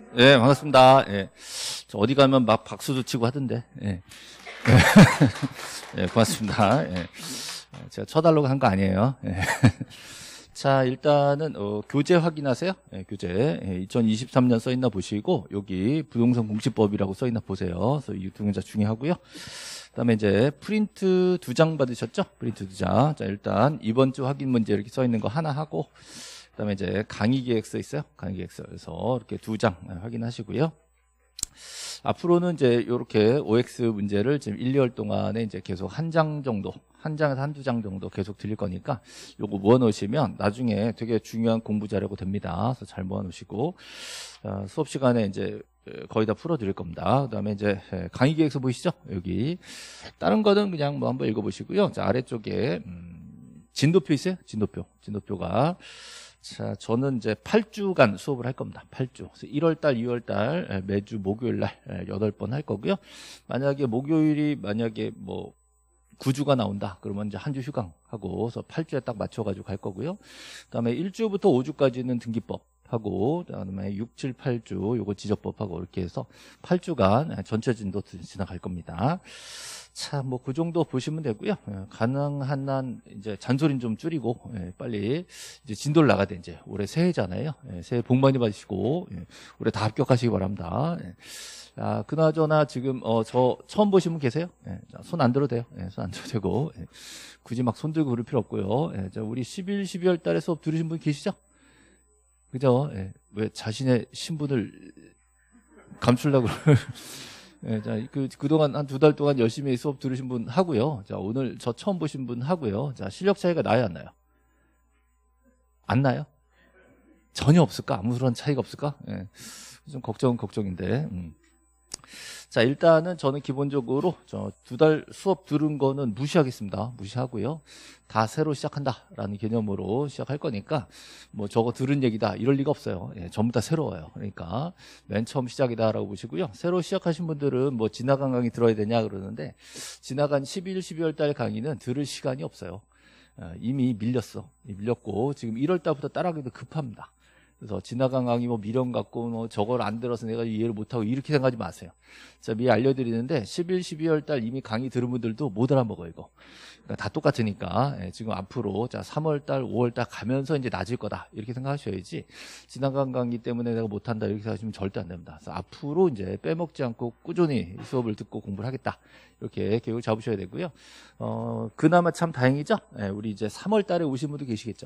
예, 반갑습니다. 예. 저 어디 가면 막 박수도 치고 하던데. 예. 예, 고맙습니다. 예. 제가 쳐달라고 한 거 아니에요. 예. 자, 일단은 교재 확인하세요. 예, 교재. 예, 2023년 써 있나 보시고 여기 부동산 공시법이라고 써 있나 보세요. 그래서 이 두 문자 중요하고요. 그다음에 이제 프린트 2장 받으셨죠? 프린트 2장. 자, 일단 이번 주 확인 문제 이렇게 써 있는 거 하나 하고 그다음에 이제 강의 계획서 있어요. 강의 계획서에서 이렇게 2장 확인하시고요. 앞으로는 이제 이렇게 OX 문제를 지금 1, 2월 동안에 이제 계속 한 장 정도, 한 장에서 한두 장 정도 계속 드릴 거니까 요거 모아 놓으시면 나중에 되게 중요한 공부 자료가 됩니다. 그래서 잘 모아 놓으시고 수업 시간에 이제 거의 다 풀어 드릴 겁니다. 그다음에 이제 강의 계획서 보이시죠? 여기 다른 거는 그냥 뭐 한번 읽어 보시고요. 자, 아래쪽에 진도표 있어요? 진도표가 자, 저는 이제 8주간 수업을 할 겁니다. 8주. 그래서 1월달, 2월달 매주 목요일날 8번 할 거고요. 만약에 목요일이 만약에 뭐 9주가 나온다. 그러면 이제 한 주 휴강하고 그래서 8주에 딱 맞춰가지고 갈 거고요. 그다음에 1주부터 5주까지는 등기법 하고 그다음에 6, 7, 8주 요거 지적법하고 이렇게 해서 8주간 전체 진도 지나갈 겁니다. 자, 뭐 그 정도 보시면 되고요. 가능한 한 이제 잔소리는 좀 줄이고 빨리 이제 진도를 나가야 돼. 이제 올해 새해잖아요. 새해 복 많이 받으시고 올해 다 합격하시기 바랍니다. 아, 그나저나 지금 저 처음 보신 분 계세요? 손 안 들어도 돼요. 손 안 들어도 되고 굳이 막 손 들고 그럴 필요 없고요. 자, 우리 11, 12월 달에 수업 들으신 분 계시죠? 그죠? 왜 자신의 신분을 감추려고 예, 자, 그동안 한 2달 동안 열심히 수업 들으신 분 하고요. 자, 오늘 저 처음 보신 분 하고요. 자, 실력 차이가 나요, 안 나요? 안 나요? 전혀 없을까? 아무런 차이가 없을까? 예. 좀 걱정인데. 자, 일단은 저는 기본적으로 저 2달 수업 들은 거는 무시하겠습니다. 무시하고요. 다 새로 시작한다라는 개념으로 시작할 거니까 뭐 저거 들은 얘기다 이럴 리가 없어요. 전부 다 새로워요. 그러니까 맨 처음 시작이다라고 보시고요. 새로 시작하신 분들은 뭐 지나간 강의 들어야 되냐 그러는데 지나간 11, 12월 달 강의는 들을 시간이 없어요. 이미 밀렸고 지금 1월 달부터 따라가기도 급합니다. 그래서 지나간 강의 뭐 미련 갖고 뭐 저걸 안 들어서 내가 이해를 못하고 이렇게 생각하지 마세요. 자, 미리 알려드리는데 11, 12월 달 이미 강의 들은 분들도 못 알아먹어 이거. 그러니까 다 똑같으니까 지금 앞으로 자 3월 달, 5월 달 가면서 이제 낮을 거다 이렇게 생각하셔야지 지나간 강의 때문에 내가 못한다 이렇게 생각하시면 절대 안 됩니다. 그래서 앞으로 이제 빼먹지 않고 꾸준히 수업을 듣고 공부를 하겠다 이렇게 계획을 잡으셔야 되고요. 그나마 참 다행이죠. 우리 이제 3월 달에 오신 분도 계시겠죠.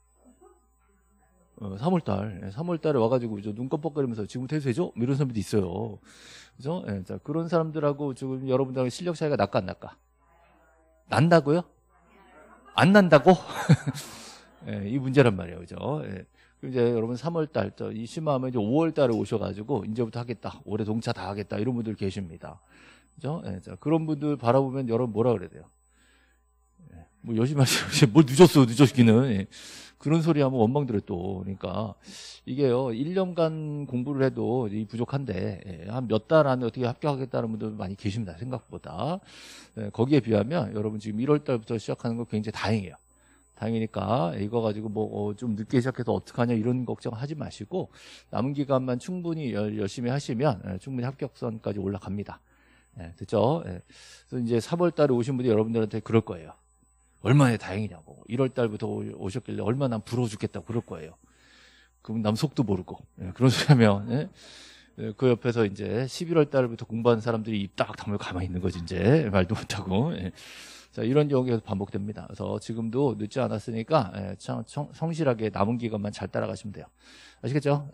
3월 달에 와가지고 눈 껌뻑거리면서 지금부터 해도 되죠? 이런 사람들도 있어요. 그죠? 자, 그런 사람들하고 지금 여러분들하고 실력 차이가 날까 안 날까? 난다고요? 안 난다고? 이 문제란 말이에요. 그죠? 이제 여러분 3월 달, 이 심하면 이제 5월 달에 오셔가지고 이제부터 하겠다. 올해 동차 다 하겠다. 이런 분들 계십니다. 그죠? 자, 그런 분들 바라보면 여러분 뭐라 그래야 돼요? 뭐 열심히 하시고 뭘 늦었기는 그런 소리 하면 원망들어요 또. 그러니까 이게요 1년간 공부를 해도 이 부족한데 한 몇 달 안에 어떻게 합격하겠다는 분들 많이 계십니다. 생각보다. 거기에 비하면 여러분 지금 1월 달부터 시작하는 거 굉장히 다행이에요. 다행이니까 이거 가지고 뭐 좀 늦게 시작해서 어떡하냐 이런 걱정하지 마시고 남은 기간만 충분히 열심히 하시면 충분히 합격선까지 올라갑니다. 됐죠? 그래서 이제 3월 달에 오신 분이 여러분들한테 그럴 거예요. 얼마나 다행이냐고. 1월 달부터 오셨길래 얼마나 부러워 죽겠다고 그럴 거예요. 그럼 남 속도 모르고. 그런 소리 하면, 그 옆에서 이제 11월 달부터 공부하는 사람들이 입 딱 다물고 가만히 있는 거지, 이제. 말도 못하고. 자, 이런 경우가 계속 반복됩니다. 그래서 지금도 늦지 않았으니까, 성실하게 남은 기간만 잘 따라가시면 돼요. 아시겠죠?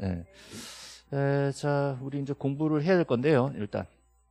자, 우리 이제 공부를 해야 될 건데요, 일단.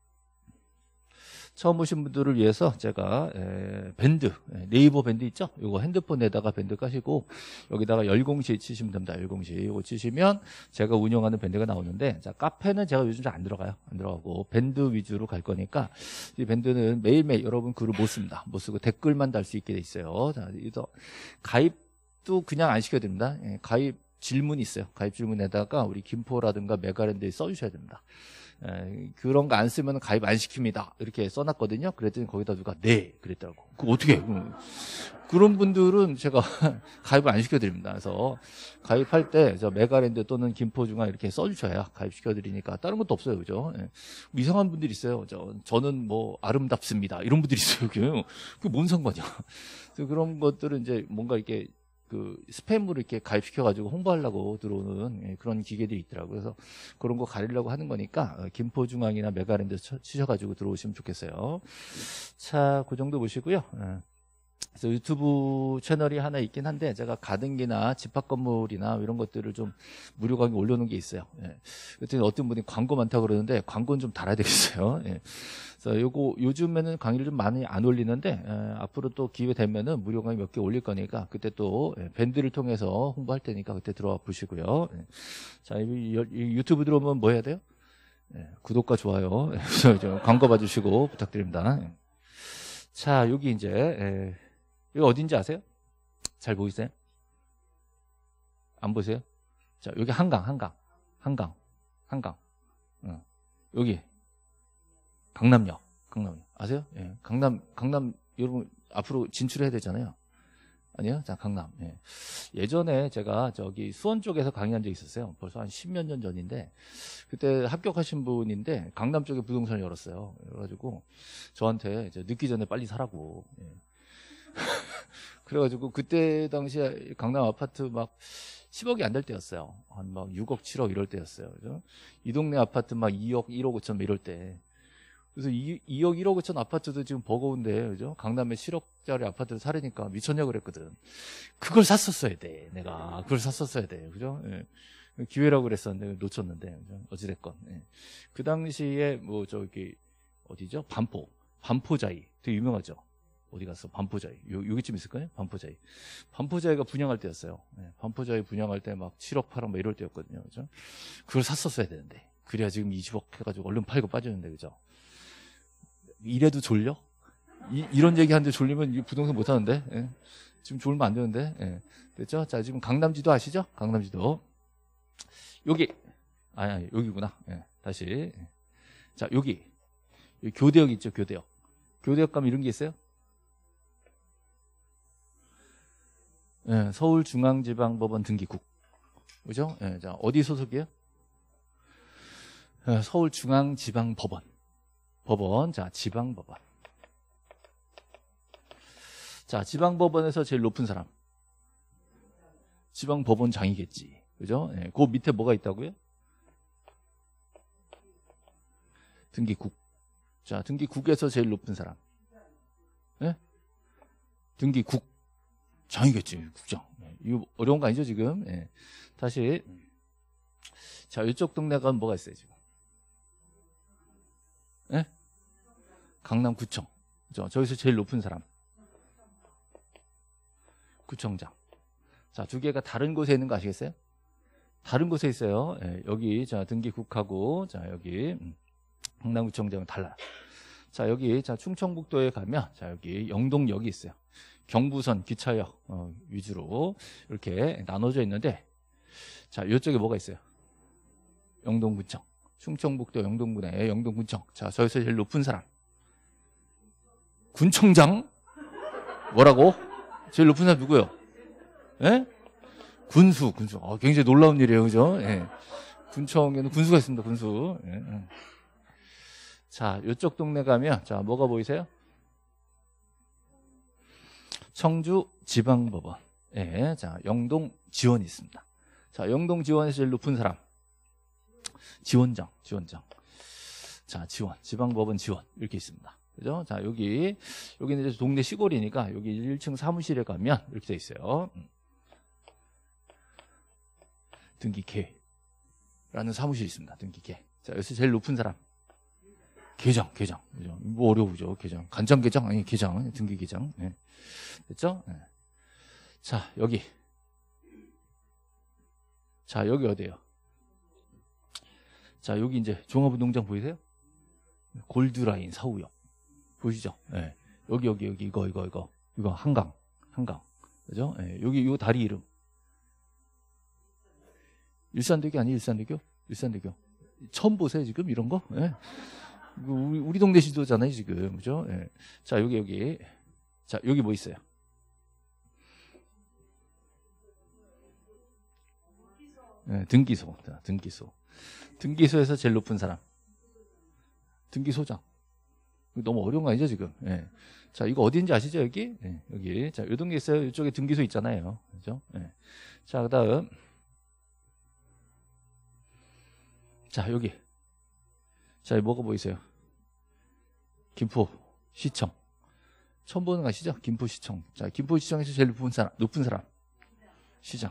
처음 오신 분들을 위해서 제가 밴드, 네이버 밴드 있죠? 이거 핸드폰에다가 밴드 까시고 여기다가 열공시 치시면 됩니다. 열공시 이거 치시면 제가 운영하는 밴드가 나오는데 자 카페는 제가 요즘 잘 안 들어가요. 안 들어가고 밴드 위주로 갈 거니까 이 밴드는 매일매일 여러분 글을 못 씁니다. 못 쓰고 댓글만 달 수 있게 돼 있어요. 자, 그래서 가입도 그냥 안 시켜야 됩니다. 가입 질문이 있어요. 가입 질문에다가 우리 김포라든가 메가랜드에 써주셔야 됩니다. 그런 거 안 쓰면 가입 안 시킵니다. 이렇게 써놨거든요. 그랬더니 거기다 누가 네 그랬더라고. 그거 어떻게? 그런 분들은 제가 가입을 안 시켜드립니다. 그래서 가입할 때 저 메가랜드 또는 김포중앙 이렇게 써주셔야 가입시켜드리니까 다른 것도 없어요. 그죠? 이상한 분들이 있어요. 저는 뭐 아름답습니다. 이런 분들이 있어요. 그게 뭔 상관이야. 그래서 그런 것들은 이제 뭔가 이렇게 그 스팸으로 이렇게 가입시켜가지고 홍보하려고 들어오는 그런 기계들이 있더라고요. 그래서 그런 거 가리려고 하는 거니까 김포중앙이나 메가랜드 치셔가지고 들어오시면 좋겠어요. 자, 그 정도 보시고요. 그래서 유튜브 채널이 하나 있긴 한데 제가 가등기나 집합 건물이나 이런 것들을 좀 무료 강의 올려놓은 게 있어요. 그랬더니 어떤 분이 광고 많다고 그러는데 광고는 좀 달아야 되겠어요. 그래서 요즘에는 강의를 좀 많이 안 올리는데 앞으로 또 기회 되면은 무료 강의 몇 개 올릴 거니까 그때 또 밴드를 통해서 홍보할 테니까 그때 들어와 보시고요. 자, 유튜브 들어오면 뭐 해야 돼요? 구독과 좋아요. 좀 광고 봐주시고 부탁드립니다. 자, 여기 이제 여기 어딘지 아세요? 잘 보이세요? 안 보세요? 자, 여기 한강. 여기 강남역 아세요? 강남 여러분 앞으로 진출해야 되잖아요. 아니요? 자, 강남. 예전에 제가 저기 수원 쪽에서 강의한 적이 있었어요. 벌써 한 10몇 년 전인데 그때 합격하신 분인데 강남 쪽에 부동산을 열었어요. 그래가지고 저한테 이제 늦기 전에 빨리 사라고. 그래가지고 그때 당시에 강남 아파트 막 10억이 안 될 때였어요. 한 막 6억, 7억 이럴 때였어요. 그죠? 이 동네 아파트 막 2억, 1억 5천 이럴 때. 그래서 2억, 1억 5천 아파트도 지금 버거운데, 그죠? 강남에 7억짜리 아파트를 사려니까 미쳤냐 그랬거든. 그걸 샀었어야 돼, 내가. 그걸 샀었어야 돼. 그죠? 기회라고 그랬었는데, 놓쳤는데, 그죠? 어찌됐건. 그 당시에 뭐, 어디죠? 반포자이. 되게 유명하죠? 어디 갔어? 반포자이. 여기쯤 있을 거예요? 반포자이. 반포자이가 분양할 때였어요. 반포자이 분양할 때 막 7억, 8억 막 이럴 때였거든요. 그죠? 그걸 샀었어야 되는데. 그래야 지금 20억 해가지고 얼른 팔고 빠졌는데, 그죠? 이래도 졸려? 이런 얘기 하는데 졸리면 부동산 못 하는데. 지금 졸면 안 되는데. 됐죠? 자, 지금 강남지도 아시죠? 강남지도. 여기. 여기구나. 다시. 자, 여기 교대역 있죠? 교대역. 교대역 가면 이런 게 있어요? 서울중앙지방법원 등기국. 그죠? 자, 어디 소속이에요? 서울중앙지방법원. 자, 지방법원. 자, 지방법원에서 제일 높은 사람. 지방법원장이겠지. 그죠? 그 밑에 뭐가 있다고요? 등기국. 자, 등기국에서 제일 높은 사람. 등기국. 장이겠지, 국장. 이거 어려운 거 아니죠, 지금? 다시. 자, 이쪽 동네 가면 뭐가 있어요, 지금? 강남구청. 그죠? 저기서 제일 높은 사람. 구청장. 자, 두 개가 다른 곳에 있는 거 아시겠어요? 다른 곳에 있어요. 여기, 자, 등기국하고, 자, 여기, 강남구청장은 달라요. 자, 여기, 자, 충청북도에 가면, 자, 여기 영동역이 있어요. 경부선 기차역 위주로 이렇게 나눠져 있는데, 자, 이쪽에 뭐가 있어요? 영동구청. 충청북도 영동군의 영동군청. 자, 저기서 제일 높은 사람. 군청장? 뭐라고? 제일 높은 사람 누구요? 군수. 굉장히 놀라운 일이에요, 그죠? 군청에는 군수가 있습니다, 군수. 자, 이쪽 동네 가면, 자, 뭐가 보이세요? 청주지방법원. 자, 영동지원이 있습니다. 자, 영동지원에서 제일 높은 사람. 지원장. 자, 지방법원 지원. 이렇게 있습니다. 그죠? 자, 여기는 이제 동네 시골이니까 여기 1층 사무실에 가면 이렇게 돼 있어요. 등기계라는 사무실이 있습니다. 등기계. 자, 여기서 제일 높은 사람. 계장. 그죠? 뭐 어려우죠, 계장. 간장계장? 아니, 계장. 등기계장. 됐죠? 자, 여기. 자, 여기 어디예요? 자, 여기 이제 종합운동장 보이세요? 골드라인 사우역. 보이시죠? 여기, 이거 한강. 그죠? 여기, 요 다리 이름. 일산대교 아니에요, 일산대교? 일산대교. 처음 보세요, 지금 이런 거? 예. 이거 우리 동네 지도잖아요, 지금. 그죠? 예. 자, 여기. 자, 여기 뭐 있어요? 예, 등기소. 자, 등기소. 등기소에서 제일 높은 사람. 등기소장. 너무 어려운 거 아니죠, 지금? 예. 자, 이거 어디인지 아시죠, 여기? 예, 여기. 자, 요 동네 있어요. 이쪽에 등기소 있잖아요. 그죠? 예. 자, 그 다음. 자, 여기. 자, 뭐가 보이세요? 김포시청. 처음 보는 거 아시죠? 김포시청. 자, 김포시청에서 제일 높은 사람. 시장.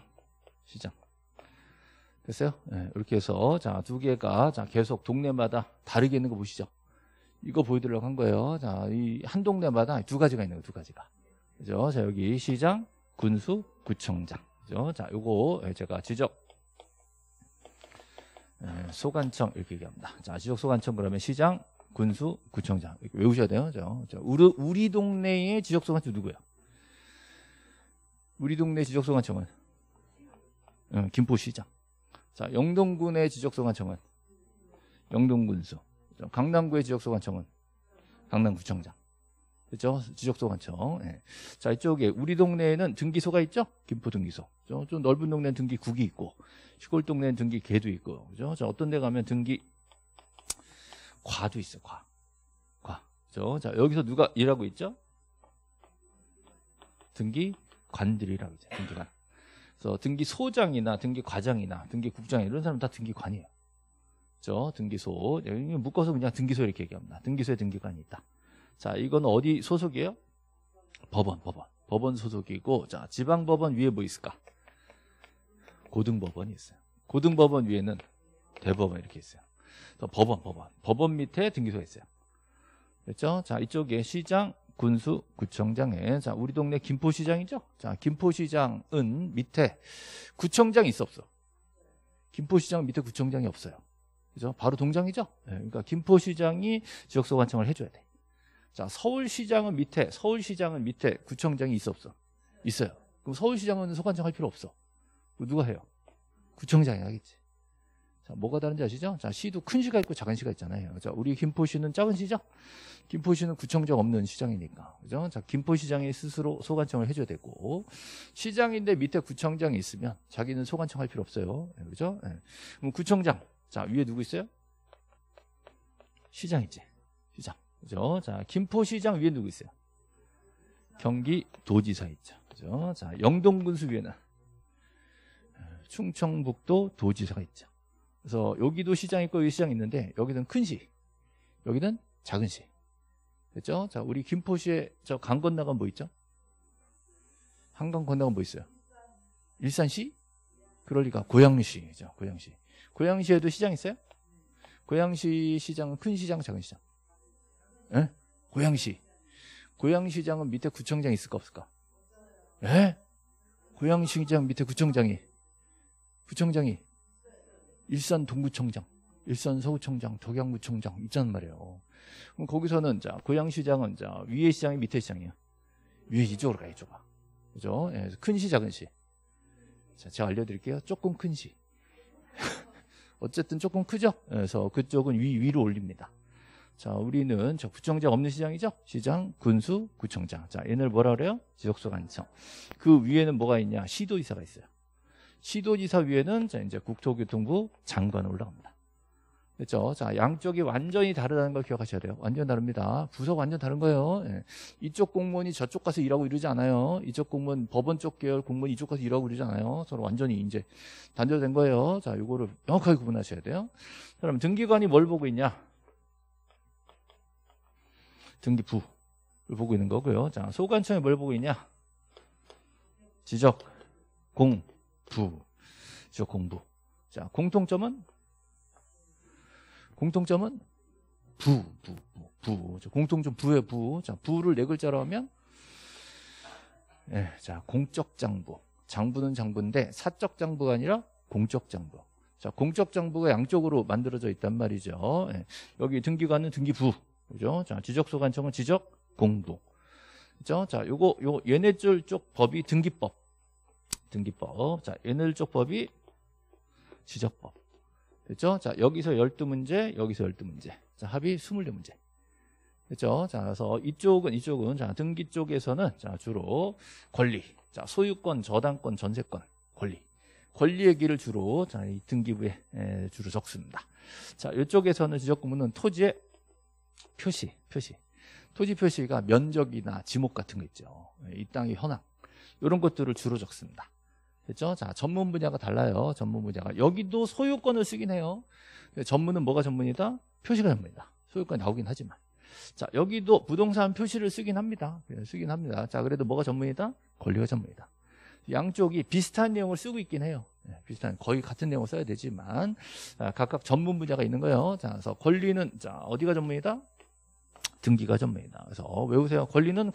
됐어요? 네, 이렇게 해서, 자, 두 개가, 자, 계속 동네마다 다르게 있는 거 보시죠? 이거 보여드리려고 한 거예요. 자, 이 한 동네마다 두 가지가 있는 거예요, 두 가지가. 그죠? 자, 여기 시장, 군수, 구청장. 그죠? 자, 요거 제가 소관청 이렇게 얘기합니다. 자, 지적소관청 그러면 시장, 군수, 구청장 이렇게 외우셔야 돼요. 자, 우리 동네의 지적소관청 누구야? 우리 동네 지적소관청은 김포시장. 자, 영동군의 지적소관청은 영동군수. 강남구의 지적소관청은 강남구청장. 그렇죠? 지적소관청. 예. 자, 이쪽에 우리 동네에는 등기소가 있죠? 김포 등기소. 좀 넓은 동네는 등기국이 있고 시골 동네는 등기계도 있고. 그죠? 자, 어떤 데 가면 과도 있어. 과. 그죠? 자, 여기서 누가 일하고 있죠? 등기관들이라고 있죠. 등기관. 그래서 등기소장이나 등기과장이나 등기국장 이런 사람 다 등기관이에요. 그죠? 등기소. 여기 묶어서 그냥 등기소 이렇게 얘기합니다. 등기소에 등기관이 있다. 자, 이건 어디 소속이에요? 법원 소속이고, 자, 지방법원 위에 뭐 있을까? 고등법원이 있어요. 고등법원 위에는 대법원 이렇게 있어요. 그래서 법원 밑에 등기소가 있어요. 그렇죠? 자, 이쪽에 시장, 군수, 구청장에, 자, 우리 동네 김포시장이죠? 자, 김포시장은 밑에 구청장이 있어, 없어? 김포시장 밑에 구청장이 없어요. 그죠? 바로 동장이죠? 네, 그러니까 김포시장이 지역소관청을 해줘야 돼. 자, 서울시장은 밑에 구청장이 있어, 없어? 있어요. 그럼 서울시장은 소관청 할 필요 없어. 누가 해요? 구청장이 하겠지. 자, 뭐가 다른지 아시죠? 자, 시도 큰 시가 있고 작은 시가 있잖아요. 자, 우리 김포시는 작은 시죠? 김포시는 구청장 없는 시장이니까. 그죠? 자, 김포시장이 스스로 소관청을 해줘야 되고, 시장인데 밑에 구청장이 있으면 자기는 소관청 할 필요 없어요. 네, 그죠? 네. 그럼 구청장. 자, 위에 누구 있어요? 시장이지. 시장. 그죠? 자, 김포시장 위에 누구 있어요? 경기도지사 있죠. 그죠? 자, 영동군수 위에는 충청북도 도지사가 있죠. 그래서 여기도 시장 있고 여기 시장 있는데 여기는 큰 시, 여기는 작은 시. 그렇죠? 자, 우리 김포시에 저 강 건너가면 뭐 있죠? 한강 건너가면 뭐 있어요? 일산시? 그럴 리가. 고양시죠. 고양시. 고양시에도 시장 있어요? 고양시 시장은 큰 시장, 작은 시장? 예? 고양시. 고양시장은 밑에 구청장이 있을까 없을까? 예? 고양시장 밑에 구청장이 일산 동구청장, 일산 서구청장, 덕양구청장 있잖단 말이에요. 그럼 거기서는 자, 고양시장은 자, 위에 시장이 밑에 시장이에요. 위에 이쪽으로 가, 이쪽아. 그죠? 예, 큰 시, 작은 시. 자, 제가 알려드릴게요. 조금 큰 시. 어쨌든 조금 크죠? 그래서 그쪽은 위로 올립니다. 자, 우리는 저 구청장 없는 시장이죠? 시장, 군수, 구청장. 자, 얘를 뭐라 그래요? 지역소관청. 그 위에는 뭐가 있냐? 시도지사가 있어요. 시도지사 위에는 자, 이제 국토교통부 장관 올라갑니다. 그렇죠? 자, 양쪽이 완전히 다르다는 걸 기억하셔야 돼요. 완전 다릅니다. 부서가 완전 다른 거예요. 예. 이쪽 공무원이 저쪽 가서 일하고 이러지 않아요. 이쪽 공무원, 법원 쪽 계열 공무원이 이쪽 가서 일하고 이러지 않아요. 서로 완전히 이제 단절된 거예요. 자, 요거를 명확하게 구분하셔야 돼요. 그럼 등기관이 뭘 보고 있냐? 등기부를 보고 있는 거고요. 자, 소관청이 뭘 보고 있냐? 지적공부. 지적공부. 자, 공통점은 부. 공통점 부의 부. 자, 부를 네 글자로 하면 자, 공적 장부. 장부는 장부인데 사적 장부가 아니라 공적 장부. 자, 공적 장부가 양쪽으로 만들어져 있단 말이죠. 여기 등기관은 등기부. 그죠? 자, 지적소관청은 지적공부. 그죠? 자, 얘네 쪽 법이 등기법. 자, 얘네 쪽 법이 지적법. 됐죠? 자, 여기서 12문제, 여기서 12문제. 자, 합이 24문제. 됐죠? 자, 그래서 이쪽은, 자, 등기 쪽에서는, 자, 주로 권리. 자, 소유권, 저당권, 전세권, 권리 얘기를 주로, 자, 이 등기부에 주로 적습니다. 자, 이쪽에서는 지적구문은 토지의 표시. 토지 표시가 면적이나 지목 같은 거 있죠. 이 땅의 현황. 이런 것들을 주로 적습니다. 됐죠? 자, 전문 분야가 달라요. 전문 분야가. 여기도 소유권을 쓰긴 해요. 전문은 뭐가 전문이다? 표시가 전문이다. 소유권이 나오긴 하지만. 자, 여기도 부동산 표시를 쓰긴 합니다. 자, 그래도 뭐가 전문이다? 권리가 전문이다. 양쪽이 비슷한 내용을 쓰고 있긴 해요. 비슷한, 거의 같은 내용을 써야 되지만, 각각 전문 분야가 있는 거예요. 자, 그래서 권리는, 자, 어디가 전문이다? 등기가 전문이다. 그래서 외우세요. 권리는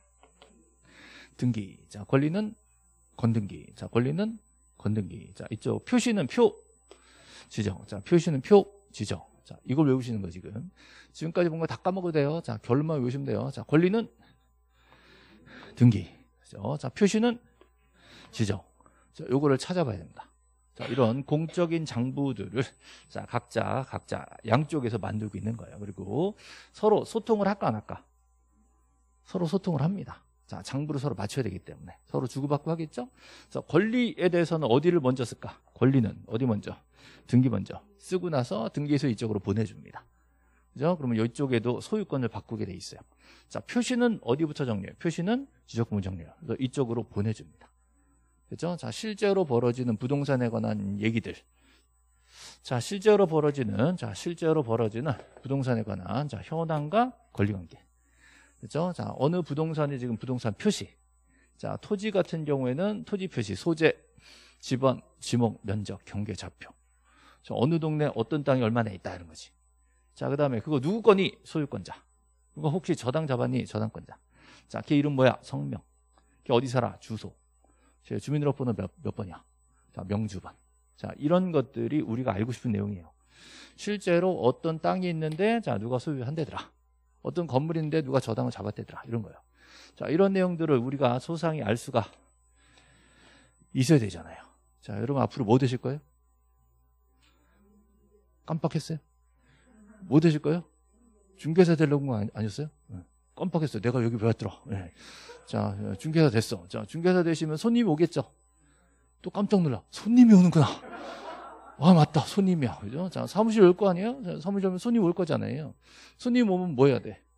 등기. 자, 권리는 건등기. 자, 권리는 건등기. 자, 이쪽 표시는 지정. 자, 표시는 지정. 자, 이걸 외우시는 거 지금. 지금까지 본 거 다 까먹어도 돼요. 자, 결론만 외우시면 돼요. 자, 권리는 등기. 그죠? 자, 표시는 지정. 자, 요거를 찾아봐야 됩니다. 자, 이런 공적인 장부들을 자, 각자 양쪽에서 만들고 있는 거예요. 그리고 서로 소통을 할까 안 할까? 서로 소통을 합니다. 자, 장부를 서로 맞춰야 되기 때문에 서로 주고받고 하겠죠? 그래서 권리에 대해서는 어디를 먼저 쓸까? 권리는 어디 먼저? 등기 먼저 쓰고 나서 등기소 이쪽으로 보내줍니다. 그죠? 그러면 이쪽에도 소유권을 바꾸게 돼 있어요. 자, 표시는 어디부터 정리해요? 표시는 지적구문 정리해요. 그래서 이쪽으로 보내줍니다. 그죠? 자, 실제로 벌어지는 부동산에 관한 얘기들. 자, 실제로 벌어지는 부동산에 관한 자, 현황과 권리관계. 그죠? 자, 어느 부동산이 지금 부동산 표시. 자, 토지 같은 경우에는 토지 표시, 소재, 지번, 지목, 면적, 경계, 좌표. 자, 어느 동네 어떤 땅이 얼마나 있다 이런 거지. 자, 그다음에 그거 누구 거니? 소유권자. 그거 혹시 저당 잡았니? 저당권자. 자, 걔 이름 뭐야? 성명. 걔 어디 살아? 주소. 제 주민등록번호 몇 번이야? 자, 명주번. 자, 이런 것들이 우리가 알고 싶은 내용이에요. 실제로 어떤 땅이 있는데, 자, 누가 소유한대더라. 어떤 건물이 있는데 누가 저당을 잡았대더라. 이런 거예요. 자, 이런 내용들을 우리가 소상히 알 수가 있어야 되잖아요. 자, 여러분 앞으로 뭐 되실 거예요? 깜빡했어요? 뭐 되실 거예요? 중개사 되려고 거 아니었어요? 깜빡했어요. 내가 여기 왜 왔더라. 네. 자, 중개사 됐어. 자, 중개사 되시면 손님이 오겠죠? 또 깜짝 놀라. 손님이 오는구나. 아, 맞다. 손님이야. 그죠? 자, 사무실 올 거 아니에요? 자, 사무실 오면 손님 올 거잖아요. 손님 오면 뭐 해야 돼?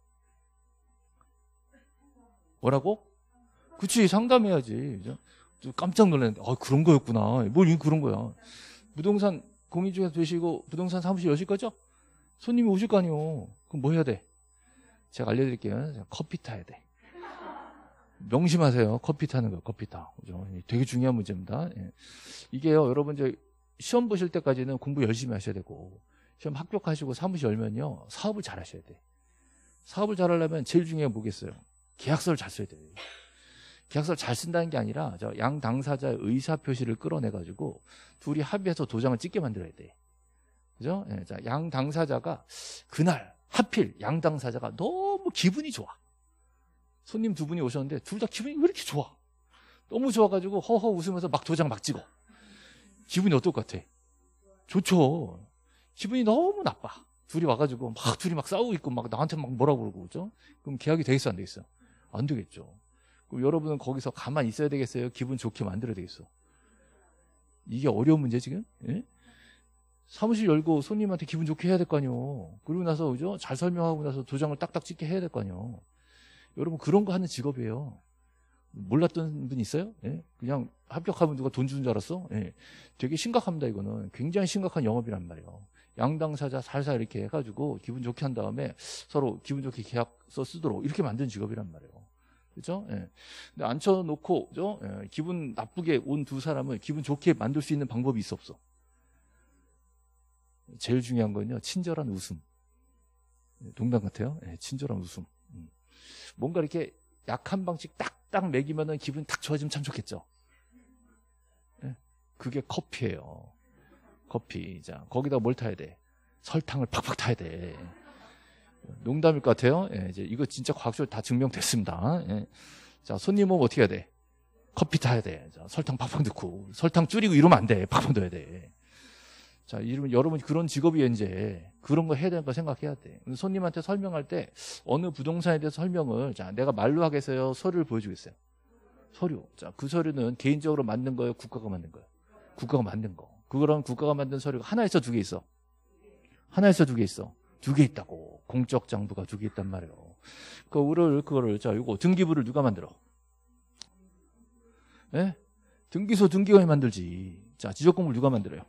뭐라고? 그치, 상담해야지. 그죠? 깜짝 놀랐는데, 그런 거였구나. 뭘 그런 거야. 부동산 공인중개사 되시고 부동산 사무실 여실 거죠? 손님이 오실 거 아니에요. 그럼 뭐 해야 돼? 제가 알려드릴게요. 커피 타야 돼. 명심하세요. 커피 타는 거, 커피 타. 그죠? 되게 중요한 문제입니다. 예. 이게요, 여러분, 이제 시험 보실 때까지는 공부 열심히 하셔야 되고, 시험 합격하시고 사무실 열면요, 사업을 잘 하셔야 돼. 사업을 잘 하려면 제일 중요한 게 뭐겠어요? 계약서를 잘 써야 돼요. 계약서를 잘 쓴다는 게 아니라, 양 당사자의 의사표시를 끌어내가지고, 둘이 합의해서 도장을 찍게 만들어야 돼. 그죠? 예, 자, 양 당사자가, 그날, 하필 양 당사자가 너무 기분이 좋아. 손님 두 분이 오셨는데 둘 다 기분이 왜 이렇게 좋아? 너무 좋아가지고 허허 웃으면서 막 도장 막 찍어. 기분이 어떨 것 같아? 좋죠. 기분이 너무 나빠. 둘이 와가지고 둘이 막 싸우고 있고 막 나한테 막 뭐라고 그러고 그죠? 그럼 계약이 되겠어 안 되겠어? 안 되겠죠. 그럼 여러분은 거기서 가만히 있어야 되겠어요? 기분 좋게 만들어야 되겠어? 이게 어려운 문제 지금? 예? 사무실 열고 손님한테 기분 좋게 해야 될 거 아니에요. 그리고 나서 그죠? 잘 설명하고 나서 도장을 딱딱 찍게 해야 될 거 아니에요. 여러분 그런 거 하는 직업이에요. 몰랐던 분 있어요? 예? 그냥 합격하면 누가 돈 주는 줄 알았어? 예. 되게 심각합니다. 이거는 굉장히 심각한 영업이란 말이에요. 양당사자 살살 이렇게 해가지고 기분 좋게 한 다음에 서로 기분 좋게 계약서 쓰도록 이렇게 만든 직업이란 말이에요. 그렇죠? 예. 근데 앉혀놓고 그죠? 예. 기분 나쁘게 온 두 사람을 기분 좋게 만들 수 있는 방법이 있어 없어? 제일 중요한 건요, 친절한 웃음. 농담 같아요. 예. 친절한 웃음. 뭔가 이렇게 약한 방식 딱딱 먹이면은 기분이 딱 좋아지면 참 좋겠죠. 네? 그게 커피예요. 커피. 자, 거기다 뭘 타야 돼? 설탕을 팍팍 타야 돼. 농담일 것 같아요. 예, 이제 이거 진짜 과학적으로 다 증명됐습니다. 예. 자, 손님 오면 어떻게 해야 돼? 커피 타야 돼. 자, 설탕 팍팍 넣고 설탕 줄이고 이러면 안 돼. 팍팍 넣어야 돼. 자, 여러분 그런 직업이 이제 그런 거 해야 되니까 생각해야 돼. 손님한테 설명할 때 어느 부동산에 대해서 설명을 자, 내가 말로 하겠어요? 서류를 보여주겠어요? 서류. 자, 그 서류는 개인적으로 만든 거예요? 국가가 만든 거예요? 국가가 만든 거. 그거랑 국가가 만든 서류가 하나 있어, 두 개 있어? 하나 있어, 두 개 있어? 두 개 있다고. 공적 장부가 두 개 있단 말이에요. 그거를 자, 이거 등기부를 누가 만들어? 예? 등기소 등기관이 만들지. 자, 지적공부를 누가 만들어요?